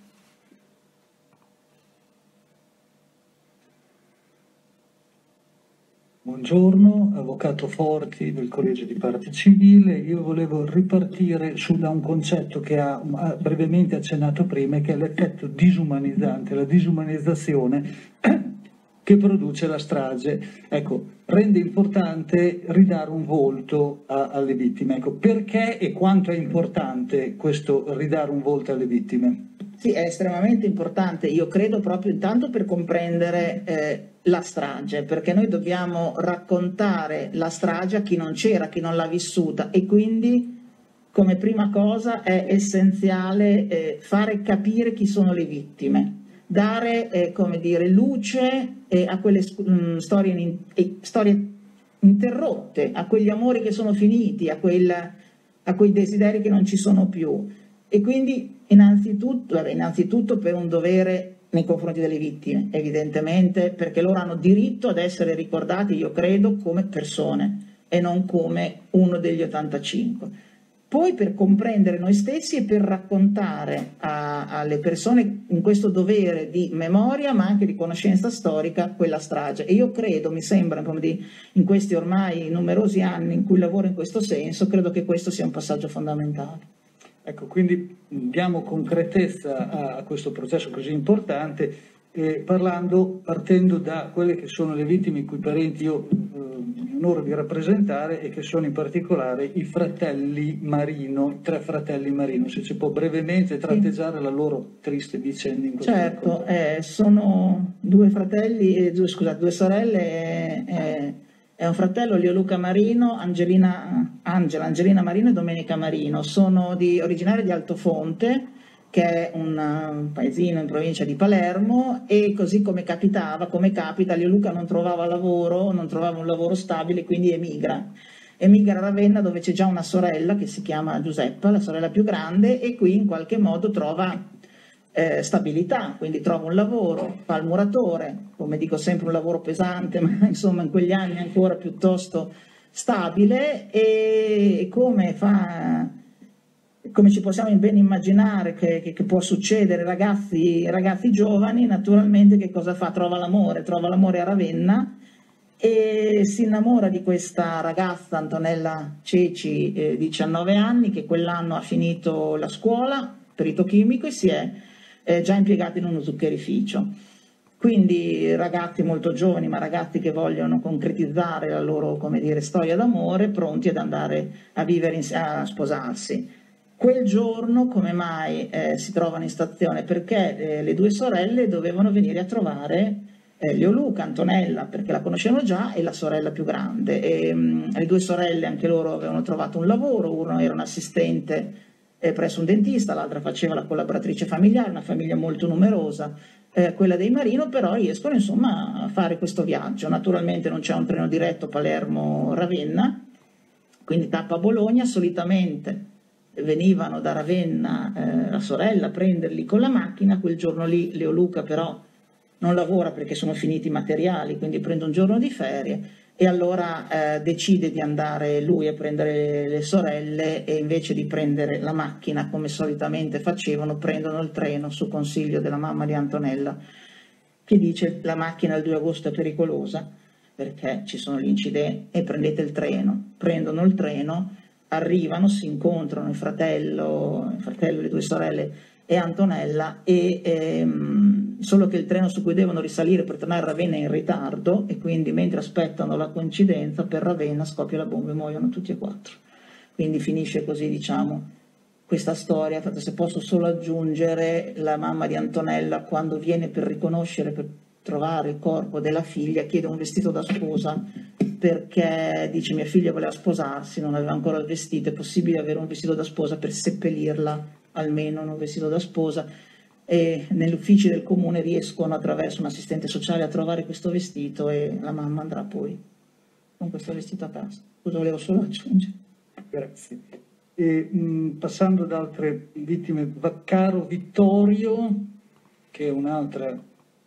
Buongiorno, avvocato Forti del Collegio di Parte Civile. Io volevo ripartire su da un concetto che ha, ha brevemente accennato prima, che è l'effetto disumanizzante, la disumanizzazione che produce la strage. Ecco, rende importante ridare un volto a, alle vittime. Ecco, perché e quanto è importante questo ridare un volto alle vittime? Sì, è estremamente importante, io credo, proprio intanto per comprendere eh, la strage, perché noi dobbiamo raccontare la strage a chi non c'era, a chi non l'ha vissuta, e quindi come prima cosa è essenziale eh, fare capire chi sono le vittime, dare eh, come dire, luce eh, a quelle mh, storie, in, eh, storie interrotte, a quegli amori che sono finiti, a, quel, a quei desideri che non ci sono più. E quindi innanzitutto, vabbè, innanzitutto per un dovere nei confronti delle vittime, evidentemente, perché loro hanno diritto ad essere ricordati, io credo, come persone e non come uno degli ottantacinque. Poi per comprendere noi stessi e per raccontare a, alle persone in questo dovere di memoria, ma anche di conoscenza storica, quella strage. E io credo, mi sembra, come di, in questi ormai numerosi anni in cui lavoro in questo senso, credo che questo sia un passaggio fondamentale. Ecco, quindi diamo concretezza a, a questo processo così importante, eh, parlando, partendo da quelle che sono le vittime i cui parenti io eh, mi onoro di rappresentare e che sono in particolare i fratelli Marino, tre fratelli Marino. Se ci può brevemente tratteggiare sì. la loro triste vicenda in questo Certo, eh, sono due fratelli, eh, due, scusate, due sorelle, eh, eh, è un fratello, Leoluca Marino, Angelina, Angela, Angelina Marino e Domenica Marino. Sono di, originari di Altofonte, che è un paesino in provincia di Palermo, e così come capitava, come capita, Leoluca non trovava lavoro, non trovava un lavoro stabile, quindi emigra. Emigra a Ravenna, dove c'è già una sorella che si chiama Giuseppa, la sorella più grande, e qui in qualche modo trova Eh, stabilità, quindi trova un lavoro, fa il muratore, come dico sempre un lavoro pesante, ma insomma in quegli anni ancora piuttosto stabile, e come fa, come ci possiamo ben immaginare che, che, che può succedere ragazzi, ragazzi giovani, naturalmente che cosa fa? Trova l'amore, trova l'amore a Ravenna e si innamora di questa ragazza Antonella Ceci, eh, diciannove anni, che quell'anno ha finito la scuola, perito chimico, e si è eh, già impiegato in uno zuccherificio. Quindi ragazzi molto giovani, ma ragazzi che vogliono concretizzare la loro, come dire, storia d'amore, pronti ad andare a vivere, in, a sposarsi. Quel giorno, come mai eh, si trovano in stazione? Perché eh, le due sorelle dovevano venire a trovare eh, Leoluca, Antonella, perché la conoscevano già, e la sorella più grande. E, mh, le due sorelle anche loro avevano trovato un lavoro, uno era un assistente eh, presso un dentista, l'altra faceva la collaboratrice familiare, una famiglia molto numerosa, eh, quella dei Marino, però riescono insomma a fare questo viaggio. Naturalmente non c'è un treno diretto Palermo-Ravenna, quindi tappa a Bologna. Solitamente venivano da Ravenna eh, la sorella a prenderli con la macchina. Quel giorno lì Leoluca però non lavora perché sono finiti i materiali, quindi prende un giorno di ferie, e allora eh, decide di andare lui a prendere le sorelle, e invece di prendere la macchina come solitamente facevano, prendono il treno su consiglio della mamma di Antonella, che dice: la macchina il due agosto è pericolosa perché ci sono gli incidenti, e prendete il treno. Prendono il treno, arrivano, si incontrano il fratello, il fratello, le due sorelle e Antonella, e ehm, solo che il treno su cui devono risalire per tornare a Ravenna è in ritardo, e quindi mentre aspettano la coincidenza per Ravenna scoppia la bomba e muoiono tutti e quattro. Quindi finisce così, diciamo, questa storia. Se posso solo aggiungere, la mamma di Antonella, quando viene per riconoscere, per trovare il corpo della figlia, chiede un vestito da sposa, perché dice: mia figlia voleva sposarsi, non aveva ancora il vestito, è possibile avere un vestito da sposa per seppellirla, almeno un vestito da sposa. E negli uffici del comune riescono, attraverso un assistente sociale, a trovare questo vestito, e la mamma andrà poi con questo vestito a casa. Cosa volevo solo aggiungere? Grazie. E, mh, passando ad altre vittime, Vaccaro Vittorio, che è un'altra...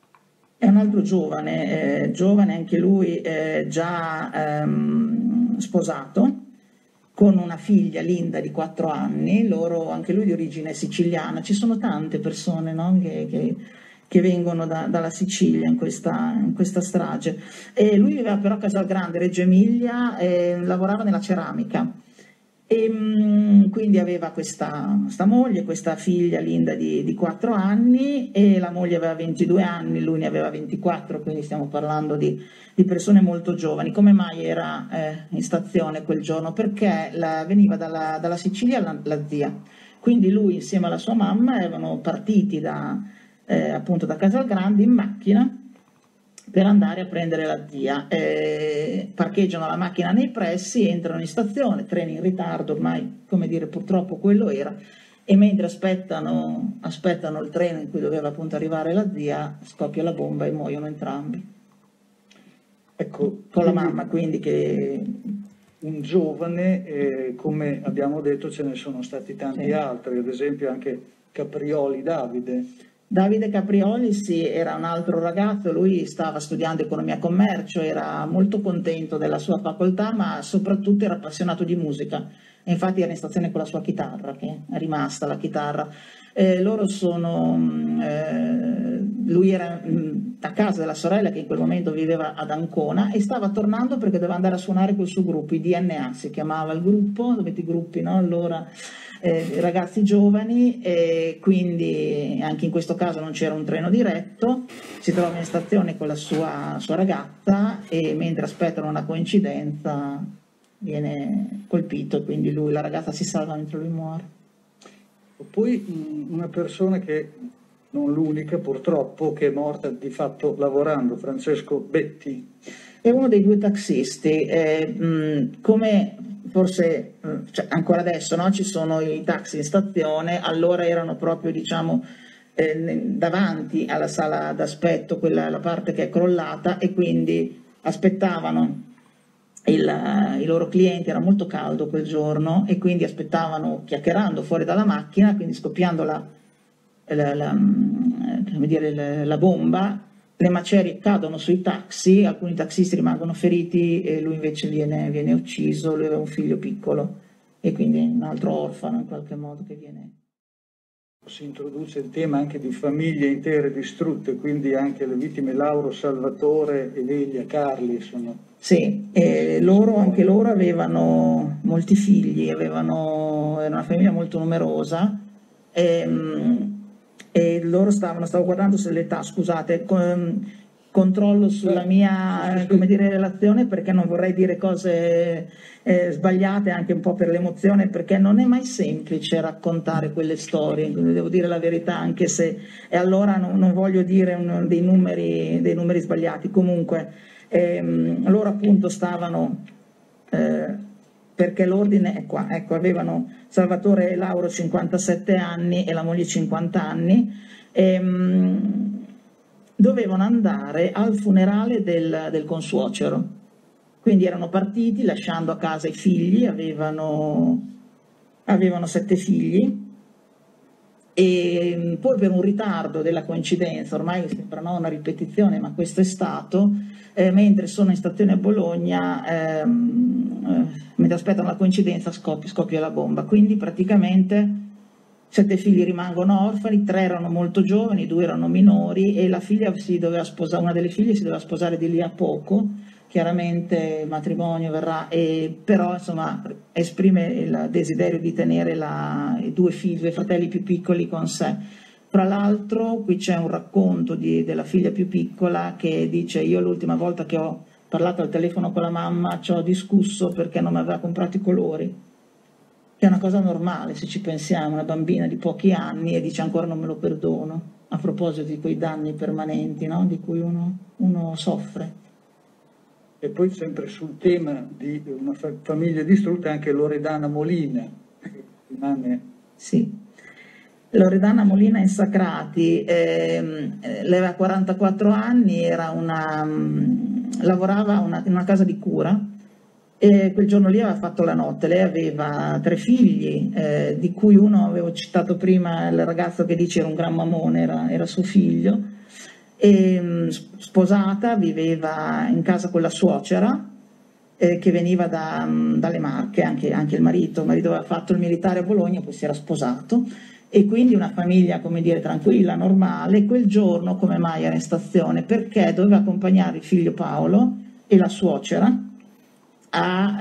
È un altro giovane, eh, giovane anche lui, eh, già ehm, sposato, con una figlia, Linda, di quattro anni, loro, anche lui di origine siciliana. Ci sono tante persone, no, che, che, che vengono da, dalla Sicilia in questa, in questa strage. E lui viveva però a Casalgrande, Reggio Emilia, e lavorava nella ceramica. E, mh, quindi aveva questa, questa moglie, questa figlia Linda di, di quattro anni, e la moglie aveva ventidue anni, lui ne aveva ventiquattro, quindi stiamo parlando di, di persone molto giovani. Come mai era eh, in stazione quel giorno? Perché la, veniva dalla, dalla Sicilia la, la zia, quindi lui insieme alla sua mamma erano partiti da, eh, appunto da Casalgrande in macchina per andare a prendere la zia. Eh, parcheggiano la macchina nei pressi, entrano in stazione, treni in ritardo, ormai, come dire, purtroppo quello era, e mentre aspettano, aspettano il treno in cui doveva appunto arrivare la zia, scoppia la bomba e muoiono entrambi. Ecco, con la mamma, quindi, che... Un giovane, eh, come abbiamo detto, ce ne sono stati tanti sì. altri, ad esempio anche Caprioli Davide. Davide Caprioli, sì, era un altro ragazzo, lui stava studiando economia e commercio, era molto contento della sua facoltà, ma soprattutto era appassionato di musica, e infatti era in stazione con la sua chitarra, che è rimasta la chitarra. Eh, loro sono, eh, lui era mh, a casa della sorella, che in quel momento viveva ad Ancona, e stava tornando perché doveva andare a suonare col suo gruppo, i D N A si chiamava il gruppo, dovete i gruppi, no? Allora... eh, ragazzi giovani, e quindi anche in questo caso non c'era un treno diretto, si trova in stazione con la sua, sua ragazza e mentre aspettano una coincidenza viene colpito e quindi lui, la ragazza si salva mentre lui muore. Poi una persona che, non l'unica purtroppo, che è morta di fatto lavorando, Francesco Betti. È uno dei due taxisti, eh, mh, come forse mh, cioè ancora adesso no? Ci sono i taxi in stazione, allora erano proprio diciamo eh, davanti alla sala d'aspetto, quella la parte che è crollata, e quindi aspettavano il, i loro clienti, era molto caldo quel giorno e quindi aspettavano chiacchierando fuori dalla macchina, quindi scoppiando la, la, la, come dire, la, la bomba. Le macerie cadono sui taxi, alcuni taxisti rimangono feriti e lui invece viene, viene ucciso. Lui aveva un figlio piccolo e quindi un altro orfano in qualche modo che viene. Si introduce il tema anche di famiglie intere distrutte, quindi anche le vittime Lauro, Salvatore ed Elia Carli sono... Sì, e loro, anche loro avevano molti figli, avevano, era una famiglia molto numerosa. E, e loro stavano, stavo guardando sull'età, scusate, con, controllo sulla mia come dire, relazione perché non vorrei dire cose eh, sbagliate, anche un po' per l'emozione, perché non è mai semplice raccontare quelle storie, quindi devo dire la verità, anche se e allora non, non voglio dire un, dei, numeri, dei numeri sbagliati. Comunque ehm, loro appunto stavano eh, perché l'ordine è qua, ecco, avevano Salvatore e Lauro cinquantasette anni e la moglie cinquanta anni, e, mh, dovevano andare al funerale del, del consuocero, quindi erano partiti lasciando a casa i figli, avevano, avevano sette figli, e poi per un ritardo della coincidenza, ormai sembra no, una ripetizione, ma questo è stato, eh, mentre sono in stazione a Bologna, ehm, eh, mentre aspettano la coincidenza scoppia, scoppia la bomba, quindi praticamente sette figli rimangono orfani, tre erano molto giovani, due erano minori e la figlia si doveva sposare, una delle figlie si doveva sposare di lì a poco, chiaramente il matrimonio verrà, e, però insomma esprime il desiderio di tenere la, i due figli, i due fratelli più piccoli con sé. Fra l'altro qui c'è un racconto di, della figlia più piccola che dice: io l'ultima volta che ho parlato al telefono con la mamma ci ho discusso perché non mi aveva comprato i colori, che è una cosa normale se ci pensiamo, una bambina di pochi anni e dice ancora non me lo perdono, a proposito di quei danni permanenti, no? Di cui uno, uno soffre. E poi sempre sul tema di una famiglia distrutta anche Loredana Molina, che rimane... Sì. Loredana Molina Insacrati, ehm, lei aveva quarantaquattro anni, era una, um, lavorava una, in una casa di cura e quel giorno lì aveva fatto la notte. Lei aveva tre figli, eh, di cui uno avevo citato prima, il ragazzo che dice era un gran mamone, era, era suo figlio, e, um, sposata, viveva in casa con la suocera eh, che veniva da, um, dalle Marche, anche, anche il marito, il marito aveva fatto il militare a Bologna, poi si era sposato. E quindi una famiglia, come dire, tranquilla, normale. Quel giorno come mai era in stazione? Perché doveva accompagnare il figlio Paolo e la suocera a,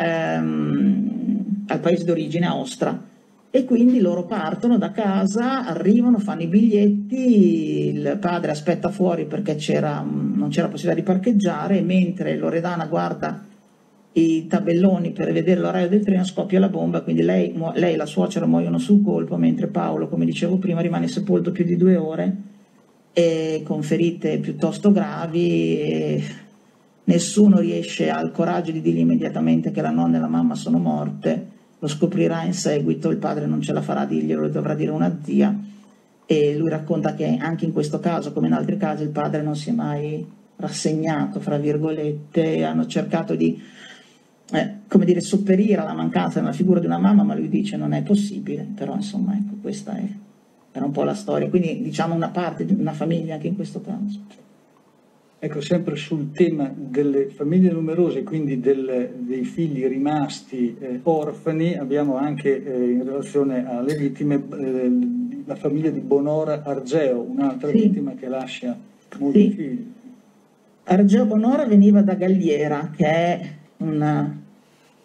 ehm, al paese d'origine, a Ostra. E quindi loro partono da casa, arrivano, fanno i biglietti, il padre aspetta fuori perché c'era, non c'era possibilità di parcheggiare, mentre Loredana guarda i tabelloni per vedere l'orario del treno, scoppia la bomba, quindi lei, lei e la suocera muoiono sul colpo, mentre Paolo, come dicevo prima, rimane sepolto più di due ore e con ferite piuttosto gravi, e nessuno riesce al coraggio di dirgli immediatamente che la nonna e la mamma sono morte. Lo scoprirà in seguito, il padre non ce la farà a dirglielo, lo dovrà dire una zia, e lui racconta che anche in questo caso, come in altri casi, il padre non si è mai rassegnato, fra virgolette, hanno cercato di Eh, come dire, sopperire alla mancanza di una figura di una mamma, ma lui dice non è possibile, però insomma ecco, questa è, era un po' la storia, quindi diciamo una parte di una famiglia anche in questo caso. Ecco, sempre sul tema delle famiglie numerose, quindi del, dei figli rimasti eh, orfani, abbiamo anche eh, in relazione alle vittime eh, la famiglia di Bonora Argeo, un'altra sì. vittima che lascia molti sì. figli. Argeo Bonora veniva da Galliera, che è una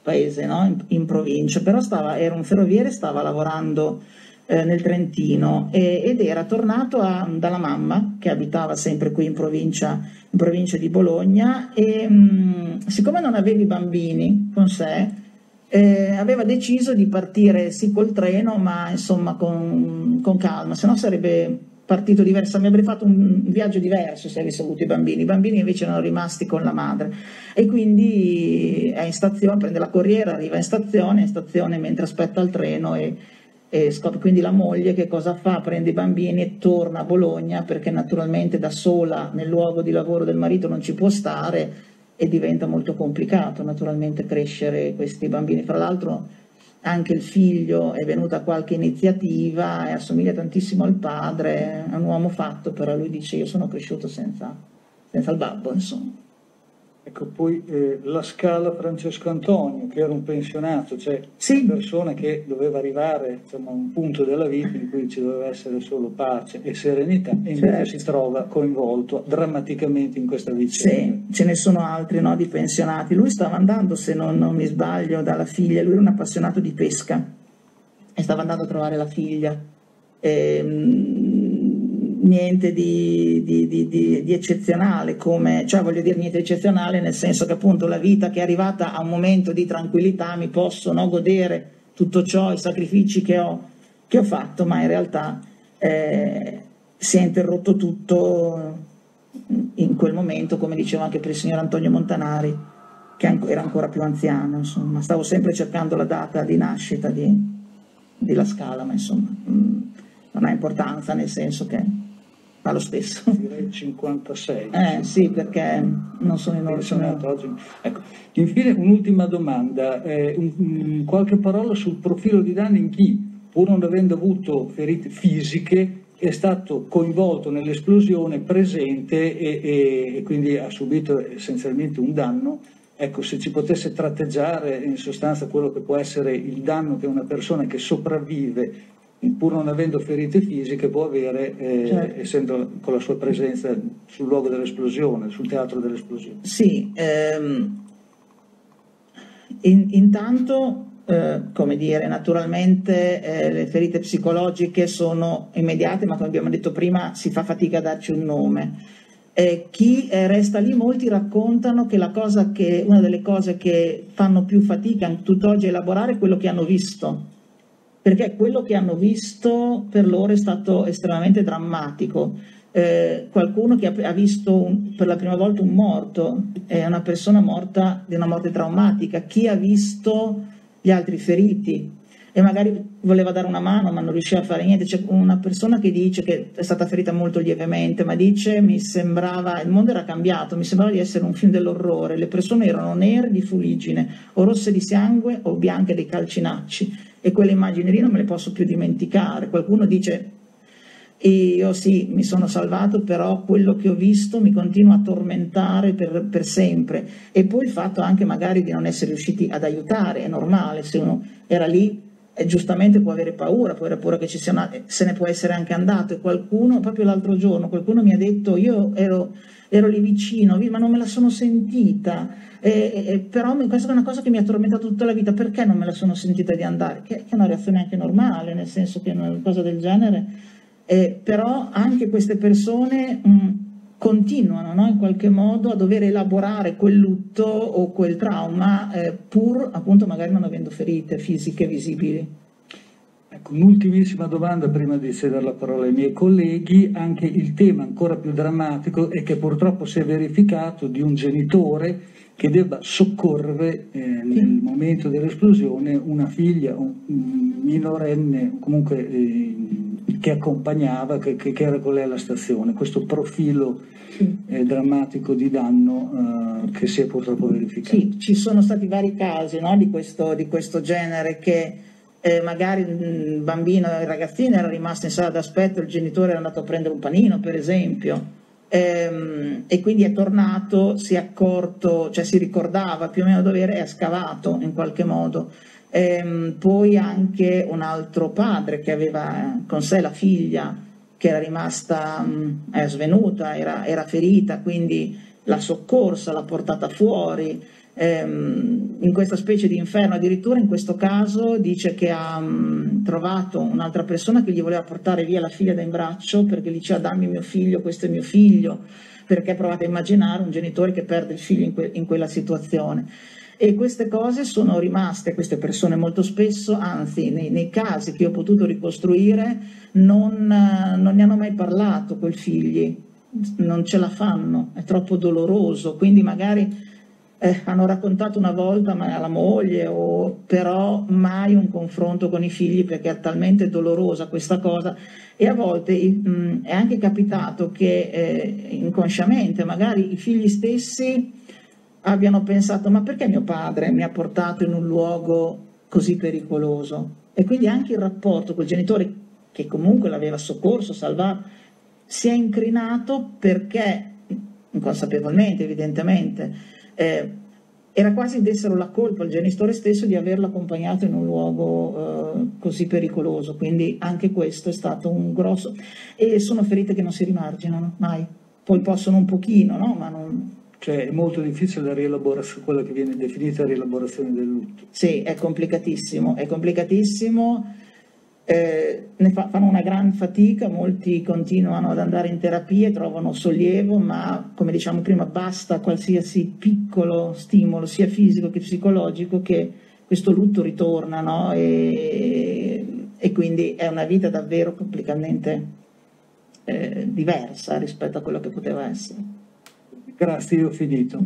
paese, no? in, in provincia, però stava, era un ferroviere, stava lavorando eh, nel Trentino e, ed era tornato a, dalla mamma che abitava sempre qui in provincia, in provincia di Bologna e mh, siccome non aveva i bambini con sé eh, aveva deciso di partire sì col treno ma insomma con, con calma, se no sarebbe partito diversamente, avrebbe fatto un viaggio diverso se avesse avuto i bambini. I bambini invece erano rimasti con la madre e quindi è in stazione, prende la corriera, arriva in stazione, in stazione mentre aspetta il treno e, e scopre. Quindi la moglie che cosa fa? Prende i bambini e torna a Bologna perché naturalmente da sola nel luogo di lavoro del marito non ci può stare e diventa molto complicato naturalmente crescere questi bambini. Fra l'altro anche il figlio è venuto a qualche iniziativa e assomiglia tantissimo al padre, è un uomo fatto, però lui dice io sono cresciuto senza, senza il babbo, insomma. Ecco, poi eh, la Scala Francesco Antonio, che era un pensionato, cioè Sì. una persona che doveva arrivare insomma, a un punto della vita in cui ci doveva essere solo pace e serenità, e invece Certo. si trova coinvolto drammaticamente in questa vicenda. Sì, ce ne sono altri, no, di pensionati. Lui stava andando, se non, non mi sbaglio, dalla figlia, lui era un appassionato di pesca e stava andando a trovare la figlia. E, niente di, di, di, di, di eccezionale, come, cioè voglio dire niente di eccezionale nel senso che appunto la vita che è arrivata a un momento di tranquillità, mi posso no, godere tutto ciò, i sacrifici che ho, che ho fatto, ma in realtà eh, si è interrotto tutto in quel momento, come diceva anche per il signor Antonio Montanari, che era ancora più anziano, insomma. Stavo sempre cercando la data di nascita di, di La Scala, ma insomma non ha importanza, nel senso che fa lo stesso. Direi cinquantasei. Eh sì, perché non sono in pensionato oggi. Ecco. Infine un'ultima domanda, eh, un, un, qualche parola sul profilo di danni in chi, pur non avendo avuto ferite fisiche, è stato coinvolto nell'esplosione, presente e, e, e quindi ha subito essenzialmente un danno. Ecco, se ci potesse tratteggiare in sostanza quello che può essere il danno che una persona che sopravvive pur non avendo ferite fisiche può avere, eh, certo. essendo con la sua presenza sul luogo dell'esplosione, sul teatro dell'esplosione. Sì, ehm, in, intanto, eh, come dire, naturalmente eh, le ferite psicologiche sono immediate, ma come abbiamo detto prima si fa fatica a darci un nome. Eh, chi eh, resta lì, molti raccontano che, la cosa che una delle cose che fanno più fatica tutt'oggi a elaborare è quello che hanno visto, perché quello che hanno visto per loro è stato estremamente drammatico. Eh, qualcuno che ha, ha visto un, per la prima volta un morto, è una persona morta di una morte traumatica, chi ha visto gli altri feriti e magari voleva dare una mano ma non riusciva a fare niente. C'è una persona che dice che è stata ferita molto lievemente, ma dice mi sembrava, il mondo era cambiato, mi sembrava di essere un film dell'orrore, le persone erano nere di fuliggine, o rosse di sangue o bianche dei calcinacci, e quelle immagini lì non me le posso più dimenticare. Qualcuno dice io sì, mi sono salvato, però quello che ho visto mi continua a tormentare per, per sempre. E poi il fatto anche magari di non essere riusciti ad aiutare, è normale, se uno era lì eh, giustamente può avere paura, può avere paura che ci sia una, se ne può essere anche andato. E qualcuno, proprio l'altro giorno, qualcuno mi ha detto io ero, ero lì vicino, ma non me la sono sentita. E, e, però questa è una cosa che mi ha tormentato tutta la vita, perché non me la sono sentita di andare, che, che è una reazione anche normale, nel senso che una cosa del genere, eh, però anche queste persone mh, continuano no, in qualche modo a dover elaborare quel lutto o quel trauma eh, pur appunto magari non avendo ferite fisiche visibili. Ecco, un'ultimissima domanda prima di cedere la parola ai miei colleghi. Anche il tema ancora più drammatico è che purtroppo si è verificato di un genitore che debba soccorrere eh, nel momento dell'esplosione una figlia, un, un minorenne, comunque eh, che accompagnava, che, che era con lei alla stazione. Questo profilo eh, drammatico di danno eh, che si è purtroppo verificato. Sì, ci sono stati vari casi no, di, questo, di questo genere che eh, magari il bambino, il ragazzino era rimasto in sala d'aspetto, il genitore era andato a prendere un panino per esempio. Ehm, e quindi è tornato, si è accorto, cioè si ricordava più o meno dove era e ha scavato in qualche modo. Ehm, poi anche un altro padre che aveva con sé la figlia che era rimasta mh, è svenuta, era, era ferita, quindi l'ha soccorsa, l'ha portata fuori. ehm, in questa specie di inferno. Addirittura in questo caso dice che ha mh, trovato un'altra persona che gli voleva portare via la figlia da in braccio, perché gli diceva dammi mio figlio, questo è mio figlio, perché provate a immaginare un genitore che perde il figlio in, que in quella situazione. E queste cose sono rimaste, queste persone molto spesso, anzi nei, nei casi che io ho potuto ricostruire, non, non ne hanno mai parlato coi figli, non ce la fanno, è troppo doloroso, quindi magari eh, hanno raccontato una volta ma alla moglie, o, però mai un confronto con i figli, perché è talmente dolorosa questa cosa. E a volte mh, è anche capitato che eh, inconsciamente magari i figli stessi abbiano pensato ma perché mio padre mi ha portato in un luogo così pericoloso? E quindi anche il rapporto col genitore, che comunque l'aveva soccorso, salvato, si è incrinato perché, inconsapevolmente evidentemente, eh, era quasi dessero la colpa al genitore stesso di averlo accompagnato in un luogo eh, così pericoloso. Quindi anche questo è stato un grosso... E sono ferite che non si rimarginano mai, poi possono un pochino, no? Ma non... Cioè è molto difficile la rielaborazione, quella che viene definita rielaborazione del lutto. Sì, è complicatissimo, è complicatissimo, eh, ne fa, fanno una gran fatica, molti continuano ad andare in terapia e trovano sollievo, ma come diciamo prima basta qualsiasi piccolo stimolo, sia fisico che psicologico, che questo lutto ritorna, no? e, e quindi è una vita davvero completamente eh, diversa rispetto a quello che poteva essere. Grazie, io ho finito.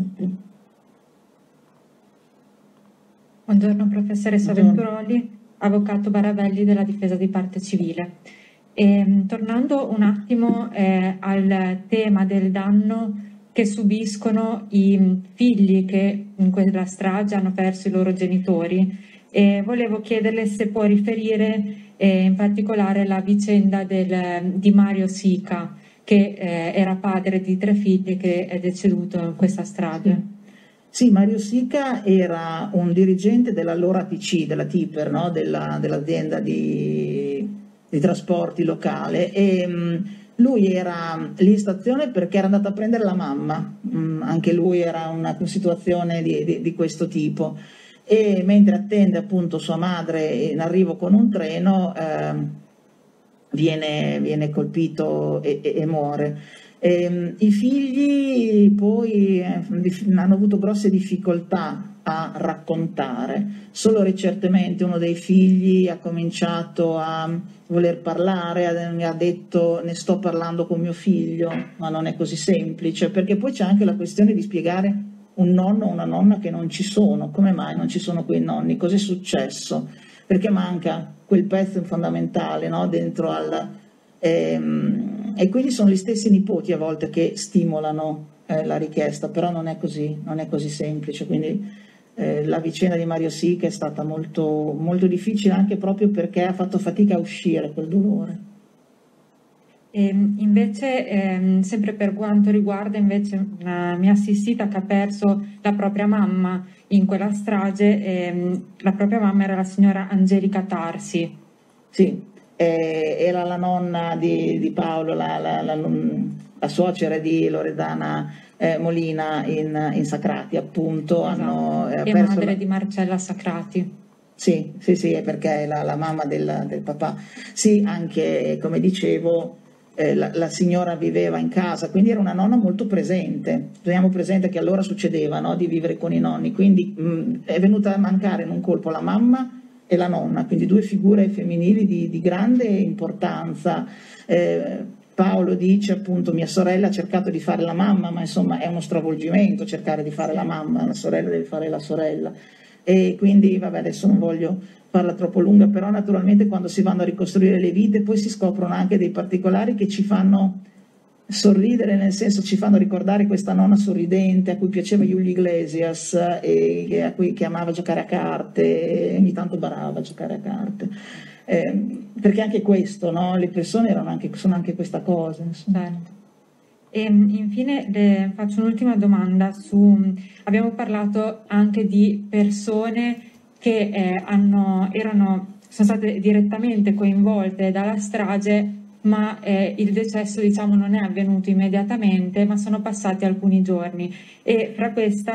Buongiorno professoressa Venturoli, avvocato Baravelli della difesa di parte civile. E, tornando un attimo eh, al tema del danno che subiscono i figli che in quella strage hanno perso i loro genitori, e volevo chiederle se può riferire eh, in particolare la vicenda del, di Mario Sica, che eh, era padre di tre figli, che è deceduto in questa strage. Sì, Mario Sica era un dirigente dell'allora T C, della Tiper, no? della, dell'azienda di, di trasporti locale, e mh, lui era lì in stazione perché era andato a prendere la mamma, mh, anche lui era in una situazione di, di, di questo tipo, e mentre attende appunto sua madre in arrivo con un treno, eh, Viene, viene colpito e, e, e muore. E, i figli poi eh, hanno avuto grosse difficoltà a raccontare. Solo recentemente uno dei figli ha cominciato a voler parlare, ha detto ne sto parlando con mio figlio, ma non è così semplice, perché poi c'è anche la questione di spiegare un nonno o una nonna che non ci sono. Come mai non ci sono quei nonni? Cos'è successo? Perché manca quel pezzo fondamentale, no? Dentro al... Ehm, e quindi sono gli stessi nipoti a volte che stimolano eh, la richiesta, però non è così, non è così semplice. Quindi eh, la vicenda di Mario Sica è stata molto, molto difficile, anche proprio perché ha fatto fatica a uscire quel dolore. E invece, ehm, sempre per quanto riguarda invece una mia assistita che ha perso la propria mamma in quella strage, ehm, la propria mamma era la signora Angelica Tarsi. Sì, eh, era la nonna di, di Paolo, la, la, la, la suocera di Loredana eh, Molina in, in Sacrati, appunto. Esatto. Hanno, eh, e perso madre la... di Marcella Sacrati. Sì, sì, sì, è perché è la, la mamma del, del papà. Sì, anche, come dicevo, eh, la, la signora viveva in casa, quindi era una nonna molto presente. Teniamo presente che allora succedeva, no, di vivere con i nonni, quindi mh, è venuta a mancare in un colpo la mamma e la nonna, quindi due figure femminili di, di grande importanza. Eh, Paolo dice appunto mia sorella ha cercato di fare la mamma, ma insomma è uno stravolgimento cercare di fare la mamma, la sorella deve fare la sorella. E quindi vabbè, adesso non voglio farla troppo lunga, però naturalmente quando si vanno a ricostruire le vite poi si scoprono anche dei particolari che ci fanno sorridere, nel senso ci fanno ricordare questa nonna sorridente a cui piaceva Julio Iglesias e, e a cui che amava giocare a carte e ogni tanto barava a giocare a carte, eh, perché anche questo, no? Le persone erano anche, sono anche questa cosa, Certo. E infine le faccio un'ultima domanda su, abbiamo parlato anche di persone che eh, hanno, erano, sono state direttamente coinvolte dalla strage, ma eh, il decesso diciamo non è avvenuto immediatamente, ma sono passati alcuni giorni, e fra, questa,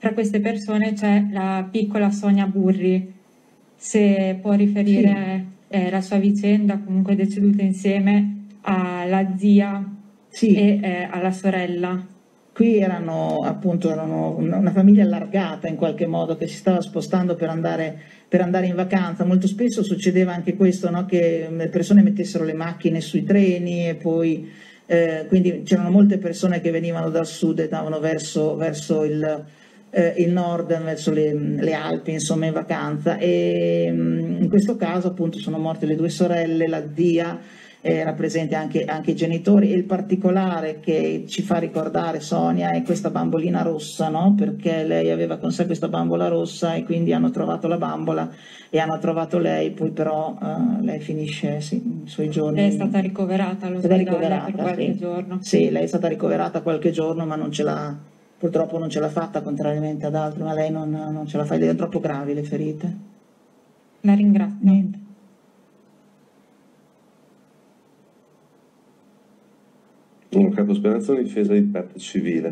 Fra queste persone c'è la piccola Sonia Burri, se può riferire sì. eh, la sua vicenda, comunque deceduta insieme alla zia sì. e eh, alla sorella. Qui erano appunto erano una famiglia allargata in qualche modo che si stava spostando per andare, per andare in vacanza. Molto spesso succedeva anche questo, no? Che le persone mettessero le macchine sui treni e poi eh, quindi c'erano molte persone che venivano dal sud e andavano verso, verso il, eh, il nord, verso le, le Alpi, insomma, in vacanza. E mh, in questo caso appunto sono morte le due sorelle, la zia. Era presente anche, anche i genitori, e il particolare che ci fa ricordare Sonia è questa bambolina rossa, no? Perché lei aveva con sé questa bambola rossa e quindi hanno trovato la bambola e hanno trovato lei, poi però uh, lei finisce sì, i suoi giorni. Lei è stata ricoverata all'ospedale per qualche sì. giorno. Sì, lei è stata ricoverata qualche giorno, ma non ce l'ha, purtroppo non ce l'ha fatta, contrariamente ad altri, ma lei non, non ce la fa, le è troppo gravi le ferite. La ringrazio. Niente. Avvocato Speranzoni, difesa di parte civile.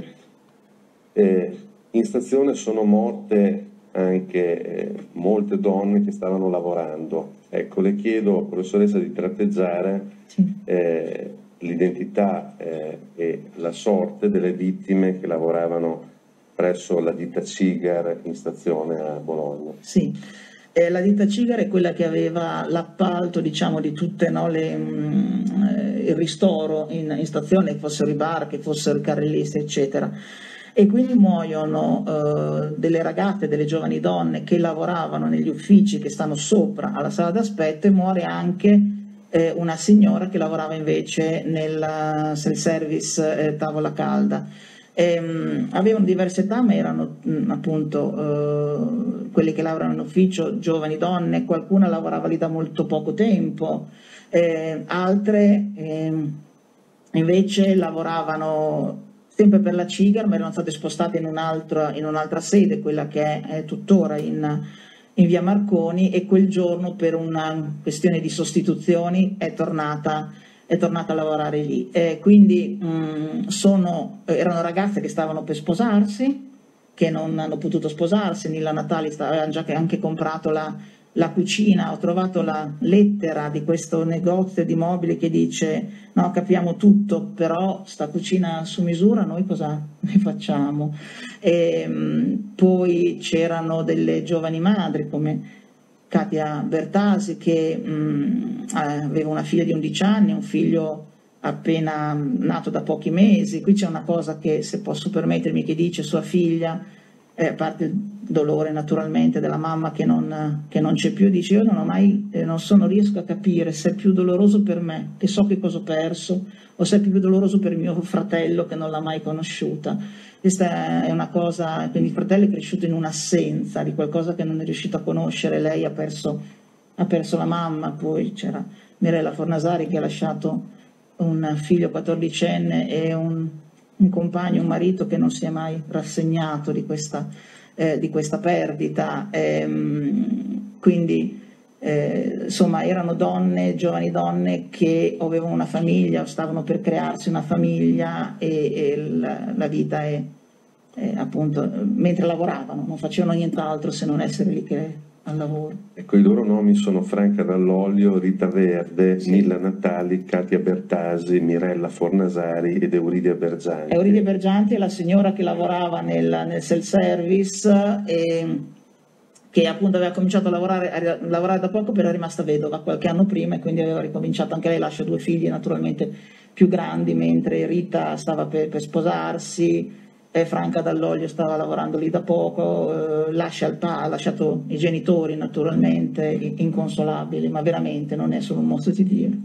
Eh, in stazione sono morte anche eh, molte donne che stavano lavorando. Ecco, le chiedo, professoressa, di tratteggiare Sì. eh, l'identità eh, e la sorte delle vittime che lavoravano presso la ditta Cigar in stazione a Bologna. Sì. Eh, la ditta Cigar è quella che aveva l'appalto, diciamo, di tutte, no, le, mh, il ristoro in, in stazione, che fossero i bar, che fossero i carrellisti, eccetera. E quindi muoiono eh, delle ragazze, delle giovani donne che lavoravano negli uffici che stanno sopra alla sala d'aspetto, e muore anche eh, una signora che lavorava invece nel self-service eh, tavola calda. E, mh, avevano diverse età, ma erano mh, appunto eh, quelli che lavorano in ufficio, giovani donne, qualcuna lavorava lì da molto poco tempo, eh, altre eh, invece lavoravano sempre per la Cigar, ma erano state spostate in un'altra, in un'altra sede, quella che è, è tuttora in, in via Marconi, e quel giorno per una questione di sostituzioni è tornata è tornata a lavorare lì. Eh, quindi mh, sono, erano ragazze che stavano per sposarsi, che non hanno potuto sposarsi. Nilla Natali aveva già anche comprato la, la cucina. Ho trovato la lettera di questo negozio di mobili che dice: no, capiamo tutto, però sta cucina su misura noi cosa ne facciamo? E, mh, poi c'erano delle giovani madri come Katia Bertasi che mh, aveva una figlia di undici anni, un figlio appena nato da pochi mesi. Qui c'è una cosa che, se posso permettermi, che dice sua figlia, eh, a parte il dolore naturalmente della mamma che non, che non c'è più, dice: io non ho mai, eh, non sono, riesco a capire se è più doloroso per me, che so che cosa ho perso, o se è più doloroso per mio fratello che non l'ha mai conosciuta. Questa è una cosa, quindi il fratello è cresciuto in un'assenza di qualcosa che non è riuscito a conoscere. Lei ha perso, ha perso la mamma, poi c'era Mirella Fornasari che ha lasciato un figlio quattordicenne e un, un compagno, un marito che non si è mai rassegnato di questa, eh, di questa perdita. Ehm, quindi eh, insomma erano donne, giovani donne che avevano una famiglia o stavano per crearsi una famiglia, e, e la, la vita è, è appunto mentre lavoravano, non facevano nient'altro se non essere lì che al lavoro. Ecco, i loro nomi sono Franca Dall'Olio, Rita Verde, sì. Nilla Natali, Katia Bertasi, Mirella Fornasari ed Euridia Bergianti. Euridia Bergianti è la signora che lavorava nel, nel self-service e che appunto aveva cominciato a lavorare, a lavorare da poco, però è rimasta vedova qualche anno prima, e quindi aveva ricominciato anche lei. Lascia due figli naturalmente più grandi, mentre Rita stava per, per sposarsi, e Franca Dall'Olio stava lavorando lì da poco, eh, lascia il pa, ha lasciato i genitori naturalmente inconsolabili, ma veramente non è solo un mostro di Dio.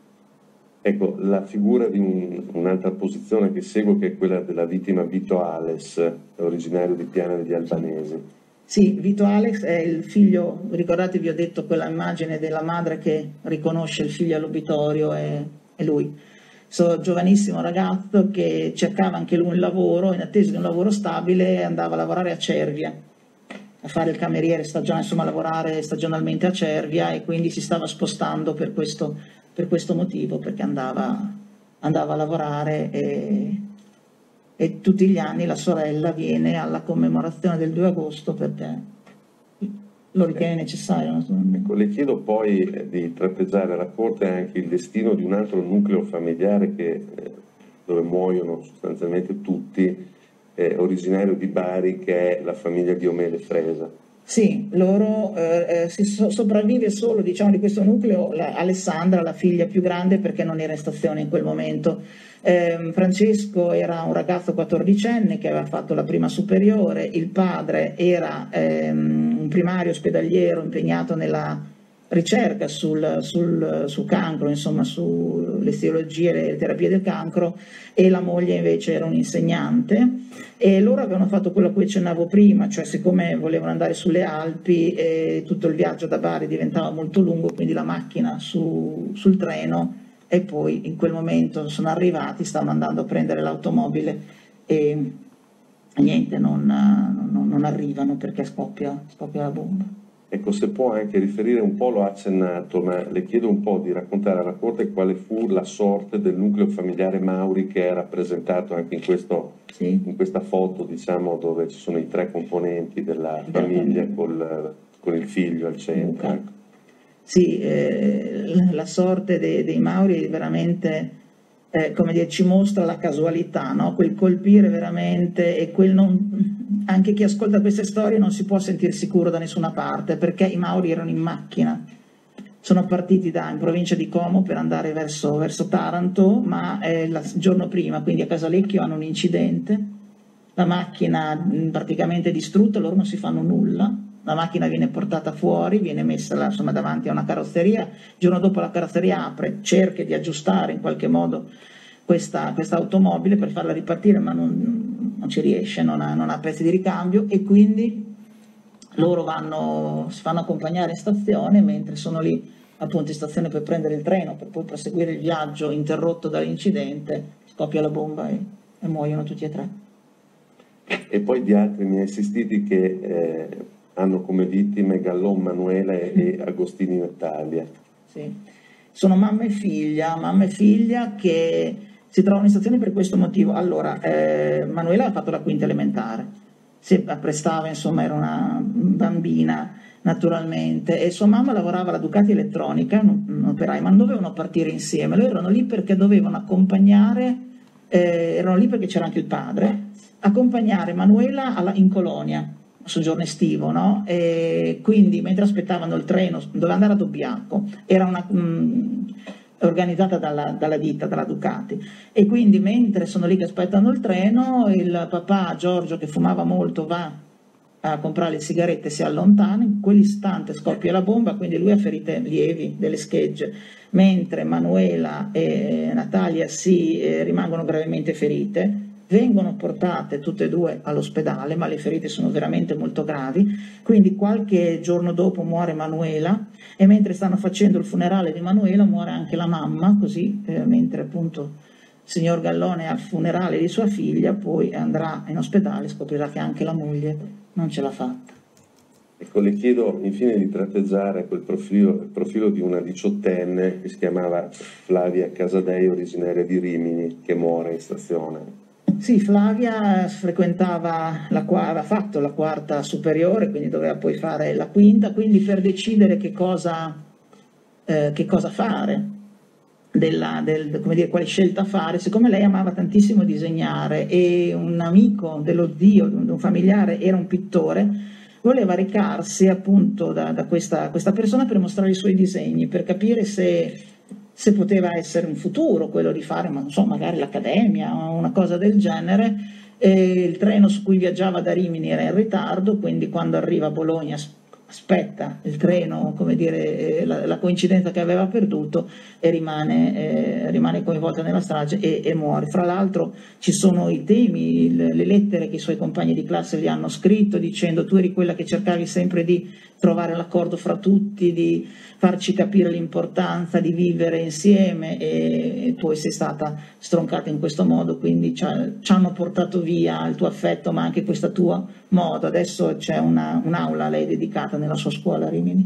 Ecco, la figura di un, un'altra posizione che seguo, che è quella della vittima Vito Ales, originario di Piana degli Albanesi. Sì, Vito Alex è il figlio, ricordatevi, ho detto quella immagine della madre che riconosce il figlio all'obitorio, è, è lui. So, giovanissimo ragazzo che cercava anche lui un lavoro, in attesa di un lavoro stabile andava a lavorare a Cervia, a fare il cameriere, stagione, insomma a lavorare stagionalmente a Cervia, e quindi si stava spostando per questo, per questo motivo, perché andava, andava a lavorare e... e tutti gli anni la sorella viene alla commemorazione del due agosto perché lo ritiene necessario. Ecco, le chiedo poi eh, di tratteggiare alla Corte anche il destino di un altro nucleo familiare che, eh, dove muoiono sostanzialmente tutti, eh, originario di Bari, che è la famiglia di Omele Fresa. Sì, loro eh, si so, sopravvive solo, diciamo, di questo nucleo la, Alessandra, la figlia più grande, perché non era in stazione in quel momento. Eh, Francesco era un ragazzo quattordicenne che aveva fatto la prima superiore, il padre era ehm, un primario ospedaliero impegnato nella ricerca sul, sul, sul cancro, insomma sulle etiologie e le terapie del cancro, e la moglie invece era un insegnante, e loro avevano fatto quello a cui accennavo prima, cioè siccome volevano andare sulle Alpi e tutto il viaggio da Bari diventava molto lungo, quindi la macchina su, sul treno, e poi in quel momento sono arrivati, stavano andando a prendere l'automobile e niente, non, non, non arrivano perché scoppia, scoppia la bomba. Ecco, se può anche riferire un po', l'ho accennato, ma le chiedo un po' di raccontare alla Corte quale fu la sorte del nucleo familiare Mauri, che è rappresentato anche in, questo, Sì. in questa foto, diciamo, dove ci sono i tre componenti della famiglia col, con il figlio al centro. Ecco. Sì, eh, la sorte dei, dei Mauri veramente, eh, come dire, ci mostra la casualità, no? Quel colpire veramente, e quel non, anche chi ascolta queste storie non si può sentire sicuro da nessuna parte, perché i Mauri erano in macchina, sono partiti da, in provincia di Como per andare verso, verso Taranto, ma eh, il giorno prima, quindi a Casalecchio, hanno un incidente, la macchina mh, praticamente distrutta, loro non si fanno nulla. La macchina viene portata fuori, viene messa insomma, davanti a una carrozzeria, il giorno dopo la carrozzeria apre, cerca di aggiustare in qualche modo questa, questa automobile per farla ripartire, ma non, non ci riesce, non ha, non ha pezzi di ricambio, e quindi loro vanno, si fanno accompagnare in stazione, mentre sono lì appunto in stazione per prendere il treno, per poi proseguire il viaggio interrotto dall'incidente, scoppia la bomba e, e muoiono tutti e tre. E poi di altri miei assistiti che eh, hanno come vittime Gallon Manuela e, e Agostini Natalia. Sì. Sono mamma e figlia, mamma e figlia che si trovano in stazione per questo motivo. Allora, eh, Manuela ha fatto la quinta elementare, si apprestava, insomma, era una bambina naturalmente, e sua mamma lavorava alla Ducati Elettronica, un, un operaio, ma non dovevano partire insieme, loro erano lì perché dovevano accompagnare, eh, erano lì perché c'era anche il padre, accompagnare Manuela alla, in colonia, soggiorno estivo, no? E quindi mentre aspettavano il treno, doveva andare a Dobbiaco, era una, mh, organizzata dalla, dalla ditta, dalla Ducati, e quindi mentre sono lì che aspettano il treno, il papà Giorgio, che fumava molto, va a comprare le sigarette, si allontana, in quell'istante scoppia la bomba, quindi lui ha ferite lievi, delle schegge, mentre Manuela e Natalia si eh, rimangono gravemente ferite. Vengono portate tutte e due all'ospedale, ma le ferite sono veramente molto gravi, quindi qualche giorno dopo muore Manuela, e mentre stanno facendo il funerale di Manuela muore anche la mamma, così eh, mentre appunto il signor Gallone è al funerale di sua figlia, poi andrà in ospedale e scoprirà che anche la moglie non ce l'ha fatta. Ecco, le chiedo infine di tratteggiare quel profilo, il profilo di una diciottenne che si chiamava Flavia Casadei, originaria di Rimini, che muore in stazione. Sì, Flavia frequentava la, aveva fatto la quarta superiore, quindi doveva poi fare la quinta, quindi per decidere che cosa, eh, che cosa fare, della, del, come dire, quale scelta fare, siccome lei amava tantissimo disegnare e un amico dello zio, di un familiare, era un pittore, voleva recarsi appunto da, da questa, questa persona per mostrare i suoi disegni, per capire se... se poteva essere un futuro quello di fare, ma non so, magari l'accademia o una cosa del genere. E il treno su cui viaggiava da Rimini era in ritardo, quindi quando arriva a Bologna aspetta il treno, come dire, la, la coincidenza che aveva perduto, e rimane, eh, rimane coinvolta nella strage e, e muore. Fra l'altro ci sono i temi, le, le lettere che i suoi compagni di classe gli hanno scritto dicendo: tu eri quella che cercavi sempre di trovare l'accordo fra tutti, di farci capire l'importanza di vivere insieme, e, e poi sei stata stroncata in questo modo, quindi ci, ci hanno portato via il tuo affetto, ma anche questa tua modo. Adesso c'è una, un'aula a lei dedicata nella sua scuola a Rimini.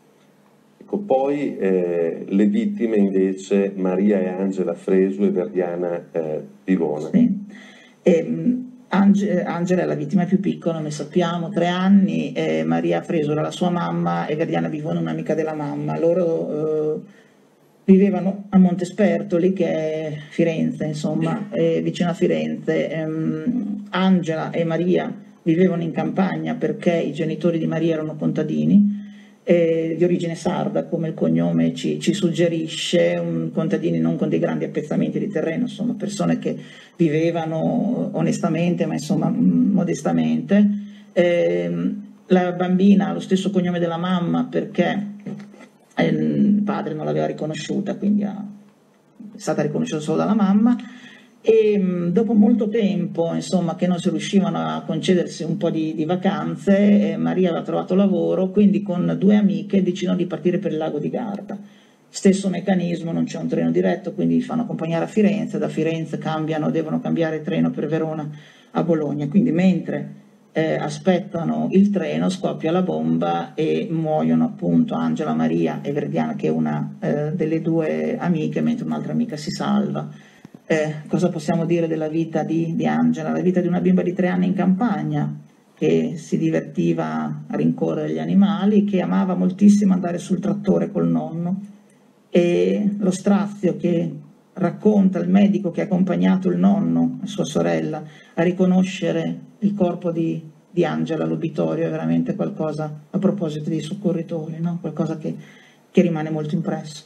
Ecco, poi eh, le vittime invece Maria e Angela Fresu e Verdiana eh, Pivona. Sì. E, mh, Ange, Angela è la vittima più piccola, noi sappiamo, tre anni, e Maria Fresu era la sua mamma e Verdiana Bivona un'amica della mamma. Loro eh, vivevano a Montespertoli, che è Firenze, insomma, è vicino a Firenze. Ehm, Angela e Maria vivevano in campagna perché i genitori di Maria erano contadini, eh, di origine sarda, come il cognome ci, ci suggerisce, un, contadini non con dei grandi appezzamenti di terreno, insomma, persone che vivevano onestamente, ma insomma modestamente. Eh, la bambina ha lo stesso cognome della mamma perché il padre non l'aveva riconosciuta, quindi è stata riconosciuta solo dalla mamma. E dopo molto tempo, insomma, che non si riuscivano a concedersi un po' di, di vacanze, eh, Maria aveva trovato lavoro, quindi con due amiche decidono di partire per il lago di Garda. Stesso meccanismo, non c'è un treno diretto, quindi li fanno accompagnare a Firenze, da Firenze cambiano, devono cambiare treno per Verona a Bologna, quindi mentre eh, aspettano il treno scoppia la bomba e muoiono appunto Angela, Maria e Verdiana, che è una eh, delle due amiche, mentre un'altra amica si salva. Eh, cosa possiamo dire della vita di, di Angela? La vita di una bimba di tre anni in campagna, che si divertiva a rincorrere gli animali, che amava moltissimo andare sul trattore col nonno, e lo strazio che racconta il medico che ha accompagnato il nonno e sua sorella a riconoscere il corpo di, di Angela all'obitorio è veramente qualcosa, a proposito dei soccorritori, no? Qualcosa che, che rimane molto impresso.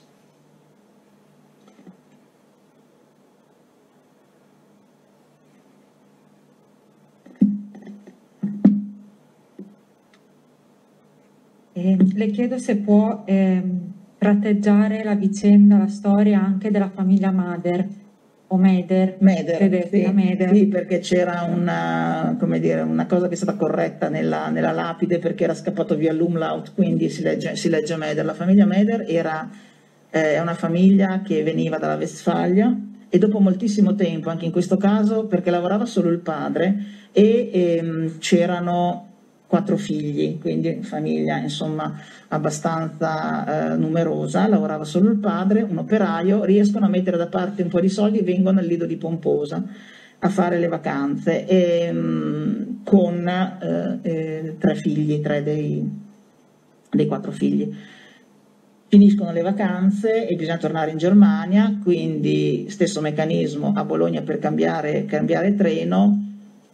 E le chiedo se può ehm, tratteggiare la vicenda, la storia anche della famiglia Mader o Meder, Meder, tedesca, sì, Meder. sì, perché c'era una, come dire, una cosa che è stata corretta nella, nella lapide, perché era scappato via l'umlaut, quindi si legge, si legge Meder. La famiglia Meder era eh, una famiglia che veniva dalla Westfalia, e dopo moltissimo tempo, anche in questo caso, perché lavorava solo il padre e ehm, c'erano quattro figli, quindi famiglia insomma abbastanza eh, numerosa, lavorava solo il padre, un operaio, riescono a mettere da parte un po' di soldi e vengono al Lido di Pomposa a fare le vacanze, e, mh, con eh, eh, tre figli, tre dei, dei quattro figli. Finiscono le vacanze e bisogna tornare in Germania, quindi stesso meccanismo a Bologna per cambiare, cambiare treno.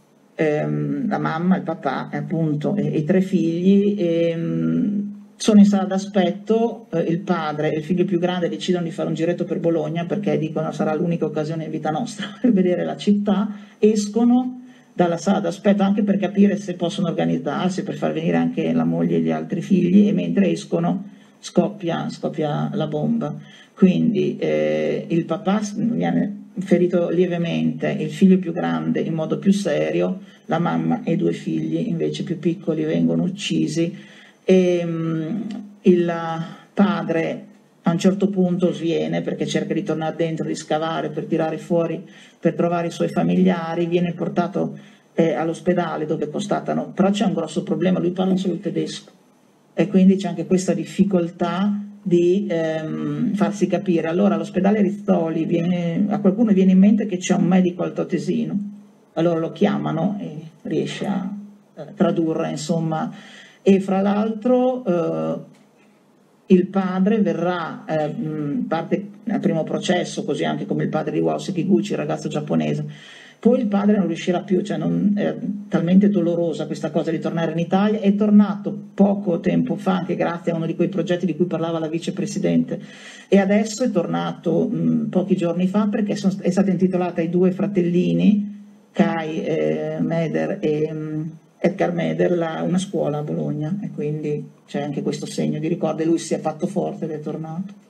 La mamma, il papà appunto e i tre figli ehm, sono in sala d'aspetto, eh, il padre e il figlio più grande decidono di fare un giretto per Bologna perché dicono sarà l'unica occasione in vita nostra per vedere la città, escono dalla sala d'aspetto anche per capire se possono organizzarsi per far venire anche la moglie e gli altri figli, e mentre escono scoppia, scoppia la bomba, quindi eh, il papà viene ferito lievemente, il figlio più grande in modo più serio, la mamma e i due figli invece più piccoli vengono uccisi, e um, il padre a un certo punto sviene perché cerca di tornare dentro, di scavare per tirare fuori, per trovare i suoi familiari, viene portato eh, all'ospedale dove constatano, però c'è un grosso problema, lui parla solo il tedesco e quindi c'è anche questa difficoltà di ehm, farsi capire. Allora all'ospedale Rizzoli viene, a qualcuno viene in mente che c'è un medico altoatesino, allora lo chiamano e riesce a eh, tradurre, insomma, e fra l'altro eh, il padre verrà, eh, parte al primo processo, così anche come il padre di Wao Sekiguchi, il ragazzo giapponese. Poi il padre non riuscirà più, cioè non, è talmente dolorosa questa cosa di tornare in Italia. È tornato poco tempo fa, anche grazie a uno di quei progetti di cui parlava la vicepresidente, e adesso è tornato mh, pochi giorni fa perché sono, è stata intitolata ai due fratellini, Kai eh, Meder e mh, Edgar Meder, la, una scuola a Bologna, e quindi c'è anche questo segno di ricordo, e lui si è fatto forte ed è tornato.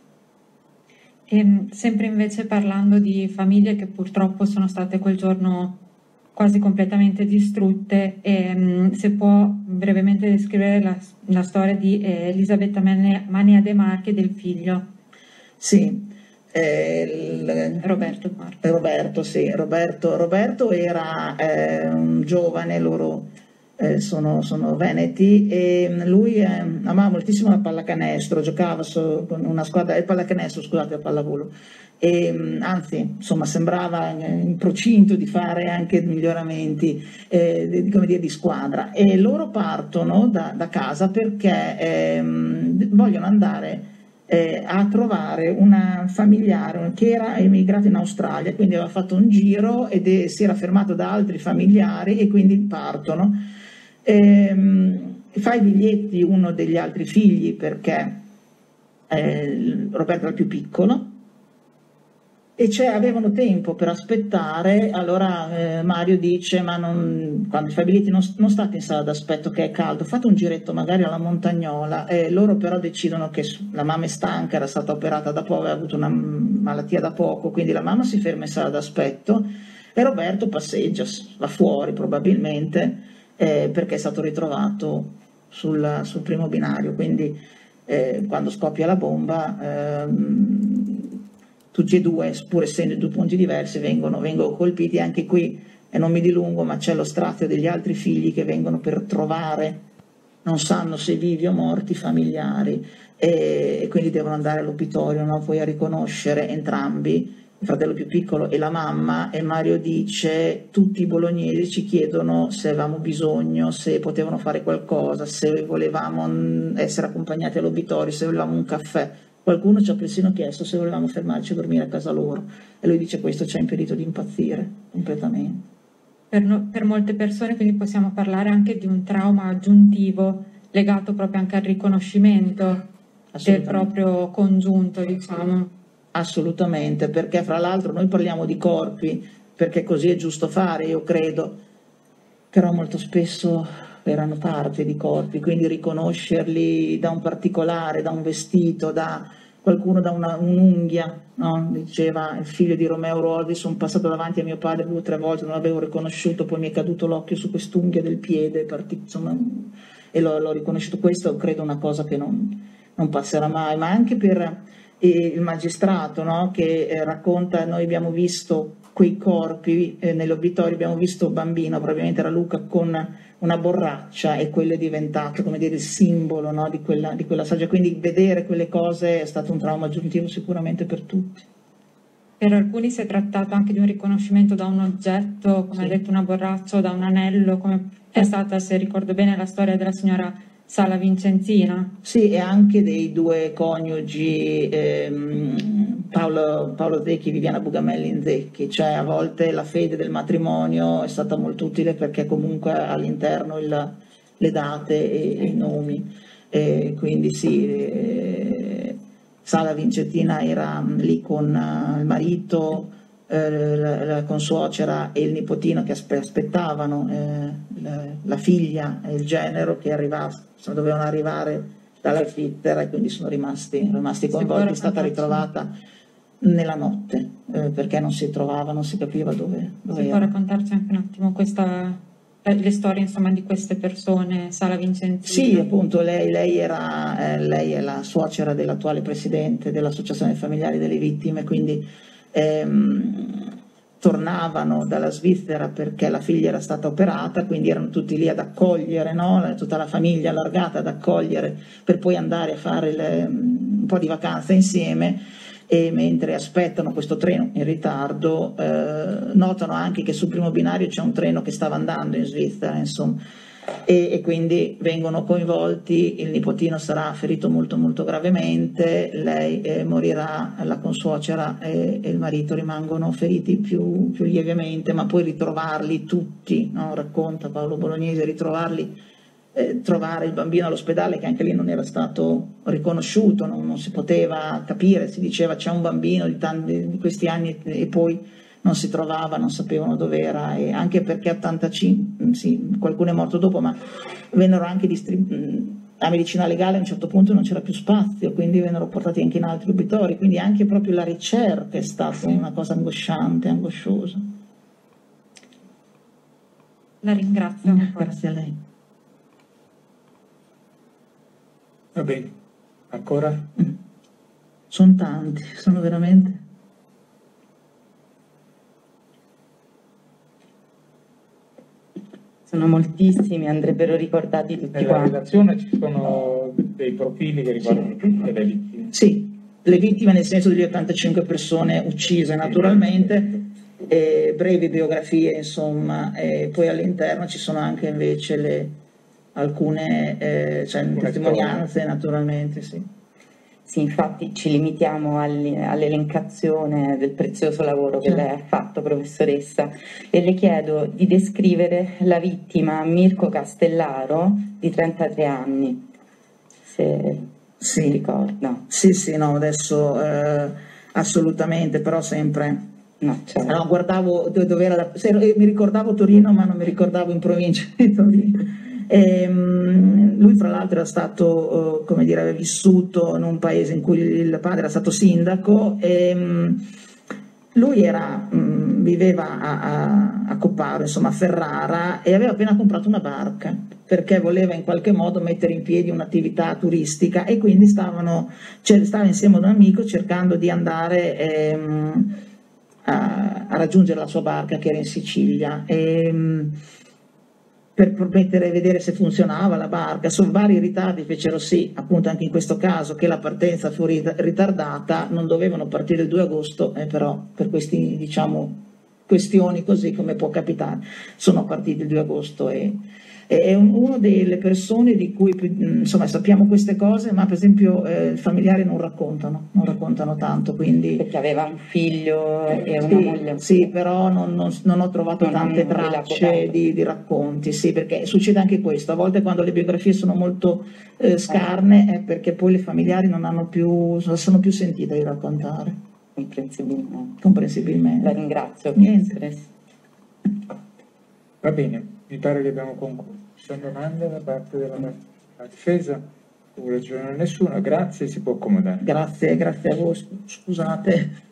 E sempre invece parlando di famiglie che purtroppo sono state quel giorno quasi completamente distrutte, e, um, se può brevemente descrivere la, la storia di eh, Elisabetta Mania De Marchi e del figlio. Sì, eh, il, Roberto. Roberto, sì, Roberto, Roberto era eh, un giovane, loro eh, sono, sono veneti, e lui eh, amava moltissimo la pallacanestro, giocava su, con una squadra, il pallacanestro, scusate, la pallavolo, e anzi insomma sembrava in procinto di fare anche miglioramenti eh, di, come dire, di squadra, e loro partono da, da casa perché ehm, vogliono andare eh, a trovare una familiare che era emigrata in Australia, quindi aveva fatto un giro ed è, si era fermato da altri familiari e quindi partono. Ehm, fa i biglietti uno degli altri figli perché eh, Roberto era il più piccolo, e cioè avevano tempo per aspettare. Allora eh, Mario dice: ma non, quando fa i biglietti non, non state in sala d'aspetto che è caldo, fate un giretto magari alla Montagnola. Eh, loro però decidono che la mamma è stanca, era stata operata da poco, aveva avuto una malattia da poco, quindi la mamma si ferma in sala d'aspetto e Roberto passeggia, va fuori probabilmente eh, perché è stato ritrovato sul, sul primo binario, quindi eh, quando scoppia la bomba ehm, tutti e due, pur essendo due punti diversi, vengono, vengono colpiti. Anche qui, e non mi dilungo, ma c'è lo strazio degli altri figli che vengono per trovare, non sanno se vivi o morti, familiari, e, e quindi devono andare all'obitorio, no? Poi a riconoscere entrambi, il fratello più piccolo e la mamma, e Mario dice: tutti i bolognesi ci chiedono se avevamo bisogno, se potevano fare qualcosa, se volevamo essere accompagnati all'obitorio, se volevamo un caffè. Qualcuno ci ha persino chiesto se volevamo fermarci a dormire a casa loro, e lui dice: questo ci ha impedito di impazzire completamente. Per, no, per molte persone quindi possiamo parlare anche di un trauma aggiuntivo legato proprio anche al riconoscimento del proprio congiunto, diciamo. Assolutamente, perché fra l'altro noi parliamo di corpi perché così è giusto fare, io credo, però molto spesso erano parte di corpi, quindi riconoscerli da un particolare, da un vestito, da qualcuno, da una, un'unghia, no? Diceva il figlio di Romeo Rodi: sono passato davanti a mio padre due o tre volte, non l'avevo riconosciuto, poi mi è caduto l'occhio su quest'unghia del piede, partito, insomma, e l'ho, l'ho riconosciuto. Questo credo una cosa che non, non passerà mai, ma anche per eh, il magistrato, no? Che eh, racconta: noi abbiamo visto quei corpi eh, nell'obitorio, abbiamo visto un bambino, probabilmente era Luca, con una borraccia, e quello è diventato, come dire, il simbolo, no? di, quella, di quella saggia. Quindi vedere quelle cose è stato un trauma aggiuntivo sicuramente per tutti. Per alcuni si è trattato anche di un riconoscimento da un oggetto, come sì. hai detto, una borraccia, o da un anello, come è stata, se ricordo bene, la storia della signora Sala Vincenzina. Sì, e anche dei due coniugi, ehm, Paolo, Paolo Zecchi e Viviana Bugamelli Zecchi, cioè a volte la fede del matrimonio è stata molto utile perché comunque all'interno il, le date e, e i nomi, e quindi sì, eh, Sala Vincenzina era lì con uh, il marito, eh, la, la consuocera e il nipotino che aspe- aspettavano eh, la, la figlia e il genero che arrivava, dovevano arrivare dalla Svizzera, e quindi sono rimasti, rimasti coinvolti. È stata ritrovata nella notte eh, perché non si trovava, non si capiva dove, dove si era. può raccontarci anche un attimo questa, le storie insomma di queste persone, Sala Vincenzina? Sì, appunto, lei, lei, era, eh, lei è la suocera dell'attuale presidente dell'Associazione Familiari delle Vittime, quindi ehm, tornavano dalla Svizzera perché la figlia era stata operata, quindi erano tutti lì ad accogliere, no? Tutta la famiglia allargata ad accogliere, per poi andare a fare le, un po' di vacanza insieme. E mentre aspettano questo treno in ritardo eh, notano anche che sul primo binario c'è un treno che stava andando in Svizzera, insomma, e, e quindi vengono coinvolti. Il nipotino sarà ferito molto molto gravemente, lei eh, morirà, la consuocera e, e il marito rimangono feriti più, più lievemente, ma poi ritrovarli tutti, no? Racconta Paolo Bolognesi, ritrovarli, Eh, trovare il bambino all'ospedale che anche lì non era stato riconosciuto, non, non si poteva capire, si diceva c'è un bambino di, tanti, di questi anni, e poi non si trovava, non sapevano dove era, e anche perché ottantacinque, sì, qualcuno è morto dopo, ma vennero anche distribuiti. A medicina legale a un certo punto non c'era più spazio, quindi vennero portati anche in altri obitori, quindi anche proprio la ricerca è stata una cosa angosciante, angosciosa. La ringrazio. Grazie a lei. Va bene, ancora? Mm. Sono tanti, sono veramente... Sono moltissimi, andrebbero ricordati tutti Nella quanti. relazione ci sono dei profili che riguardano tutte le vittime. Sì, le vittime nel senso delle ottantacinque persone uccise naturalmente, e brevi biografie insomma, e poi all'interno ci sono anche invece le, alcune eh, cioè, testimonianze naturalmente. Sì. Sì, infatti ci limitiamo all'elencazione del prezioso lavoro che lei ha fatto, professoressa, e le chiedo di descrivere la vittima Mirko Castellaro di trentatré anni, se sì. si ricorda. Sì, sì, no, adesso eh, assolutamente, però sempre... No, certo. No, guardavo dove era da, se, mi ricordavo Torino, ma non mi ricordavo in provincia di Torino. E, um, lui fra l'altro era stato, uh, come dire, aveva vissuto in un paese in cui il padre era stato sindaco e um, lui era, um, viveva a, a, a Copparo, insomma a Ferrara, e aveva appena comprato una barca perché voleva in qualche modo mettere in piedi un'attività turistica, e quindi stavano, cioè, stava insieme ad un amico cercando di andare ehm, a, a raggiungere la sua barca che era in Sicilia. E, per permettere vedere se funzionava la barca, su vari ritardi fecero sì, appunto anche in questo caso, che la partenza fu ritardata, non dovevano partire il due agosto, eh, però per questi, diciamo, questioni così come può capitare, sono partiti il due agosto e è una delle persone di cui insomma sappiamo queste cose, ma per esempio eh, i familiari non raccontano, non raccontano tanto, quindi... Perché aveva un figlio e una sì, moglie. Sì, però non, non, non ho trovato non tante tracce di, di racconti, sì, perché succede anche questo, a volte quando le biografie sono molto eh, scarne è perché poi le familiari non hanno più, non sono più sentite di raccontare. Comprensibilmente. Comprensibilmente. La ringrazio. Niente. Va bene, mi pare che abbiamo concluso. Ci sono domande da parte della, della difesa? Non vuole aggiungere nessuno, grazie, si può accomodare. Grazie, grazie a voi, scusate.